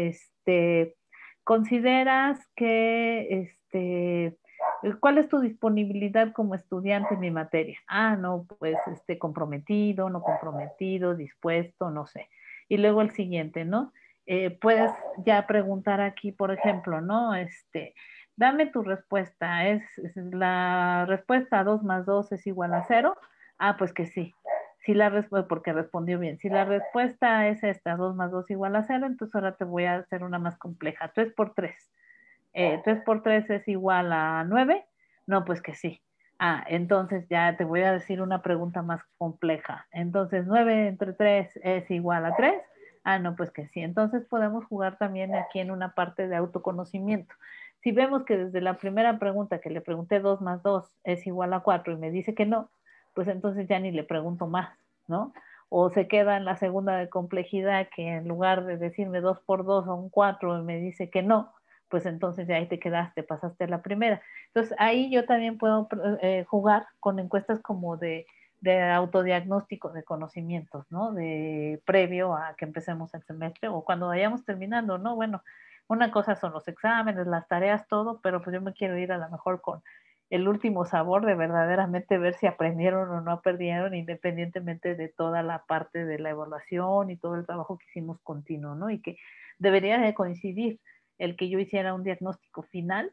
¿consideras que, cuál es tu disponibilidad como estudiante en mi materia? No, pues, comprometido, no comprometido, dispuesto, no sé. y luego el siguiente, ¿no? Puedes ya preguntar aquí, por ejemplo, ¿no? Dame tu respuesta. ¿Es la respuesta 2 más 2 es igual a 0? Ah, pues que sí. Si la respuesta, porque respondió bien. Si la respuesta es esta, 2 más 2 igual a 0, entonces ahora te voy a hacer una más compleja. 3 por 3. 3 por 3 es igual a 9. No, pues que sí. Ah, entonces ya te voy a decir una pregunta más compleja. Entonces, 9 entre 3 es igual a 3. Ah, no, pues que sí. Entonces podemos jugar también aquí en una parte de autoconocimiento. Si vemos que desde la primera pregunta que le pregunté 2 más 2 es igual a 4 y me dice que no, pues entonces ya ni le pregunto más, ¿no? O se queda en la segunda de complejidad que en lugar de decirme 2 por 2 son 4 y me dice que no, pues entonces ya ahí te quedaste, pasaste a la primera. Entonces ahí yo también puedo jugar con encuestas como de autodiagnóstico de conocimientos, ¿no? De previo a que empecemos el semestre o cuando vayamos terminando, ¿no? Bueno, una cosa son los exámenes, las tareas, todo, pero pues yo me quiero ir a lo mejor con el último sabor de verdaderamente ver si aprendieron o no aprendieron, independientemente de toda la parte de la evaluación y todo el trabajo que hicimos continuo, ¿no? Y que debería de coincidir el que yo hiciera un diagnóstico final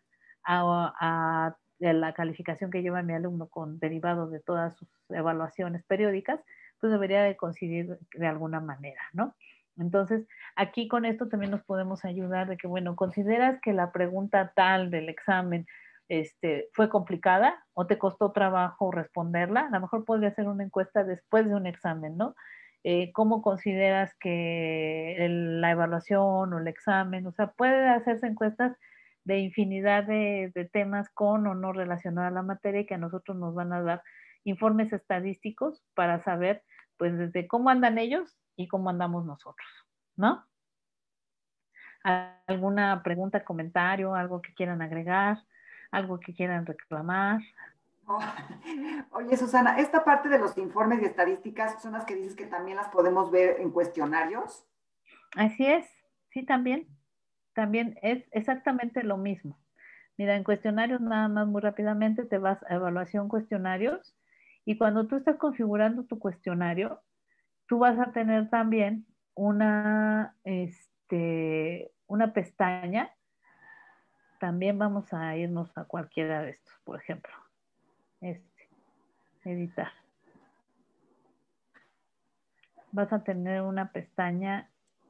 a la calificación que lleva mi alumno con derivado de todas sus evaluaciones periódicas, pues debería de coincidir de alguna manera, ¿no? Entonces, aquí con esto también nos podemos ayudar de que, bueno, ¿consideras que la pregunta tal del examen fue complicada o te costó trabajo responderla? A lo mejor podría ser una encuesta después de un examen, ¿no? ¿Cómo consideras que la evaluación o el examen? O sea, puede hacerse encuestas de infinidad de temas con o no relacionados a la materia y que a nosotros nos van a dar informes estadísticos para saber, pues, desde cómo andan ellos y cómo andamos nosotros, ¿no? ¿Alguna pregunta, comentario, algo que quieran agregar, algo que quieran reclamar? Oh, oye, Susana, esta parte de los informes y estadísticas son las que dices que también las podemos ver en cuestionarios. Así es, sí, también es exactamente lo mismo. Mira, en cuestionarios nada más muy rápidamente te vas a evaluación cuestionarios y cuando tú estás configurando tu cuestionario, tú vas a tener también una pestaña. También vamos a irnos a cualquiera de estos, por ejemplo, editar. Vas a tener una pestaña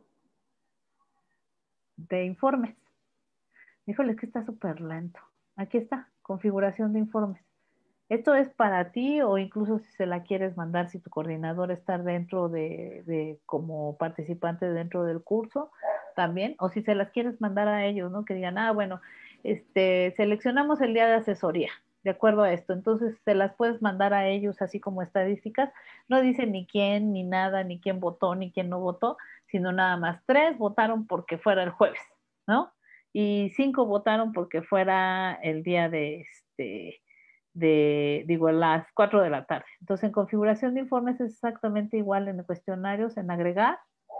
de informes. Híjole, es que está súper lento. Aquí está, configuración de informes. Esto es para ti o incluso si se la quieres mandar, si tu coordinador está dentro como participante dentro del curso también, o si se las quieres mandar a ellos, ¿no? Que digan, bueno, seleccionamos el día de asesoría, de acuerdo a esto. Entonces se las puedes mandar a ellos así como estadísticas. No dice ni quién, ni nada, ni quién votó, ni quién no votó, sino nada más 3 votaron porque fuera el jueves, ¿no? Y 5 votaron porque fuera el día digo, a las 4 de la tarde. Entonces, en configuración de informes es exactamente igual en cuestionarios, en agregar.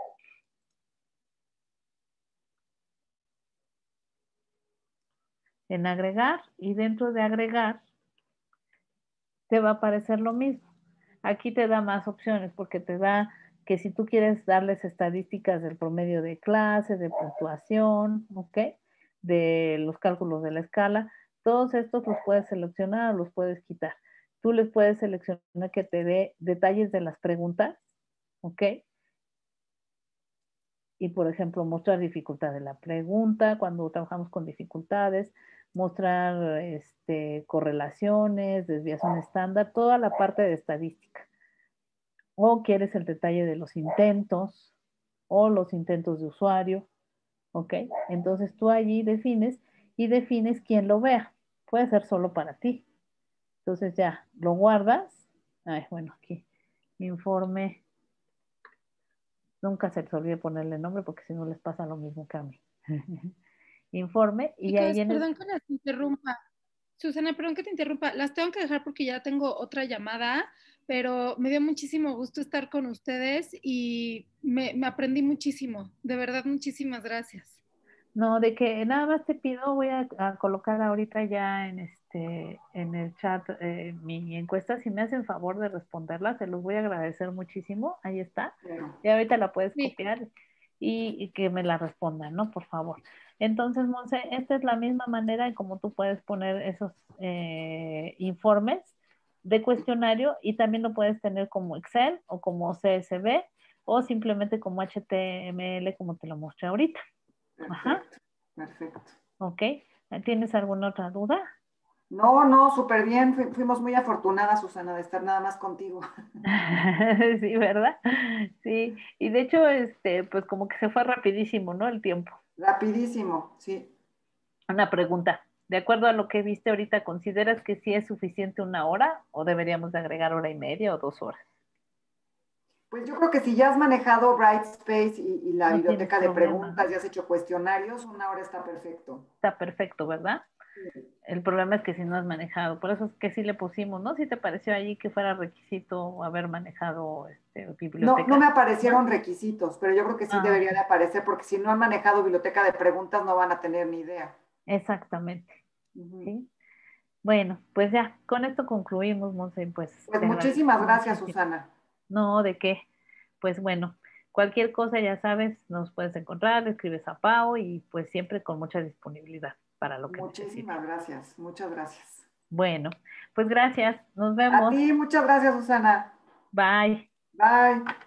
En agregar y dentro de agregar te va a aparecer lo mismo. Aquí te da más opciones porque te da que si tú quieres darles estadísticas del promedio de clase, de puntuación, ¿ok? De los cálculos de la escala, todos estos los puedes seleccionar o los puedes quitar. Tú les puedes seleccionar que te dé detalles de las preguntas, ¿ok? Y, por ejemplo, mostrar dificultad de la pregunta, cuando trabajamos con dificultades, mostrar correlaciones, desviación estándar, toda la parte de estadística. O quieres el detalle de los intentos o los intentos de usuario, ¿ok? Entonces tú allí defines y defines quién lo vea. Puede ser solo para ti. Entonces ya lo guardas. Ay, bueno, aquí, informe. Nunca se les olvide ponerle nombre porque si no les pasa lo mismo que a mí. Informe y ahí Chicas, en el... perdón que las interrumpa. Susana, perdón que te interrumpa. Las tengo que dejar porque ya tengo otra llamada, pero me dio muchísimo gusto estar con ustedes y me aprendí muchísimo. De verdad, muchísimas gracias. No, de que nada más te pido, voy a colocar ahorita ya en el chat mi encuesta. Si me hacen favor de responderla, se los voy a agradecer muchísimo. Ahí está. Y ahorita la puedes copiar y que me la respondan, ¿no? Por favor. Entonces, Monse, esta es la misma manera en cómo tú puedes poner esos informes de cuestionario y también lo puedes tener como Excel o como CSV o simplemente como HTML como te lo mostré ahorita. Perfecto, ajá. Perfecto. Ok, ¿tienes alguna otra duda? No, súper bien. Fuimos muy afortunadas, Susana, de estar nada más contigo. Sí, ¿verdad? Sí, y de hecho, pues como que se fue rapidísimo, ¿no? El tiempo. Rapidísimo, sí. Una pregunta, de acuerdo a lo que viste ahorita, ¿consideras que sí es suficiente 1 hora o deberíamos de agregar 1 hora y media o 2 horas? Pues yo creo que si ya has manejado Brightspace y la No tienes biblioteca de problema, preguntas, ¿no? ya has hecho cuestionarios, 1 hora está perfecto. Está perfecto, ¿verdad? Sí. El problema es que si no has manejado, por eso es que sí le pusimos, ¿no? Si te pareció allí que fuera requisito haber manejado No biblioteca, me ¿no? aparecieron requisitos, pero yo creo que sí Ah, debería ok. de aparecer, porque si no han manejado biblioteca de preguntas no van a tener ni idea. Exactamente, Ujú. ¿sí? Bueno, pues ya, con esto concluimos, Monse, pues Pues te agradezco muchísimas gracias, muchísimo. Susana. No, ¿de qué? Pues bueno, cualquier cosa ya sabes, nos puedes encontrar, escribes a Pau y pues siempre con mucha disponibilidad para lo que necesites. Muchísimas gracias, muchas gracias. Bueno, pues gracias, nos A vemos. ti, muchas gracias, Susana. Bye. Bye.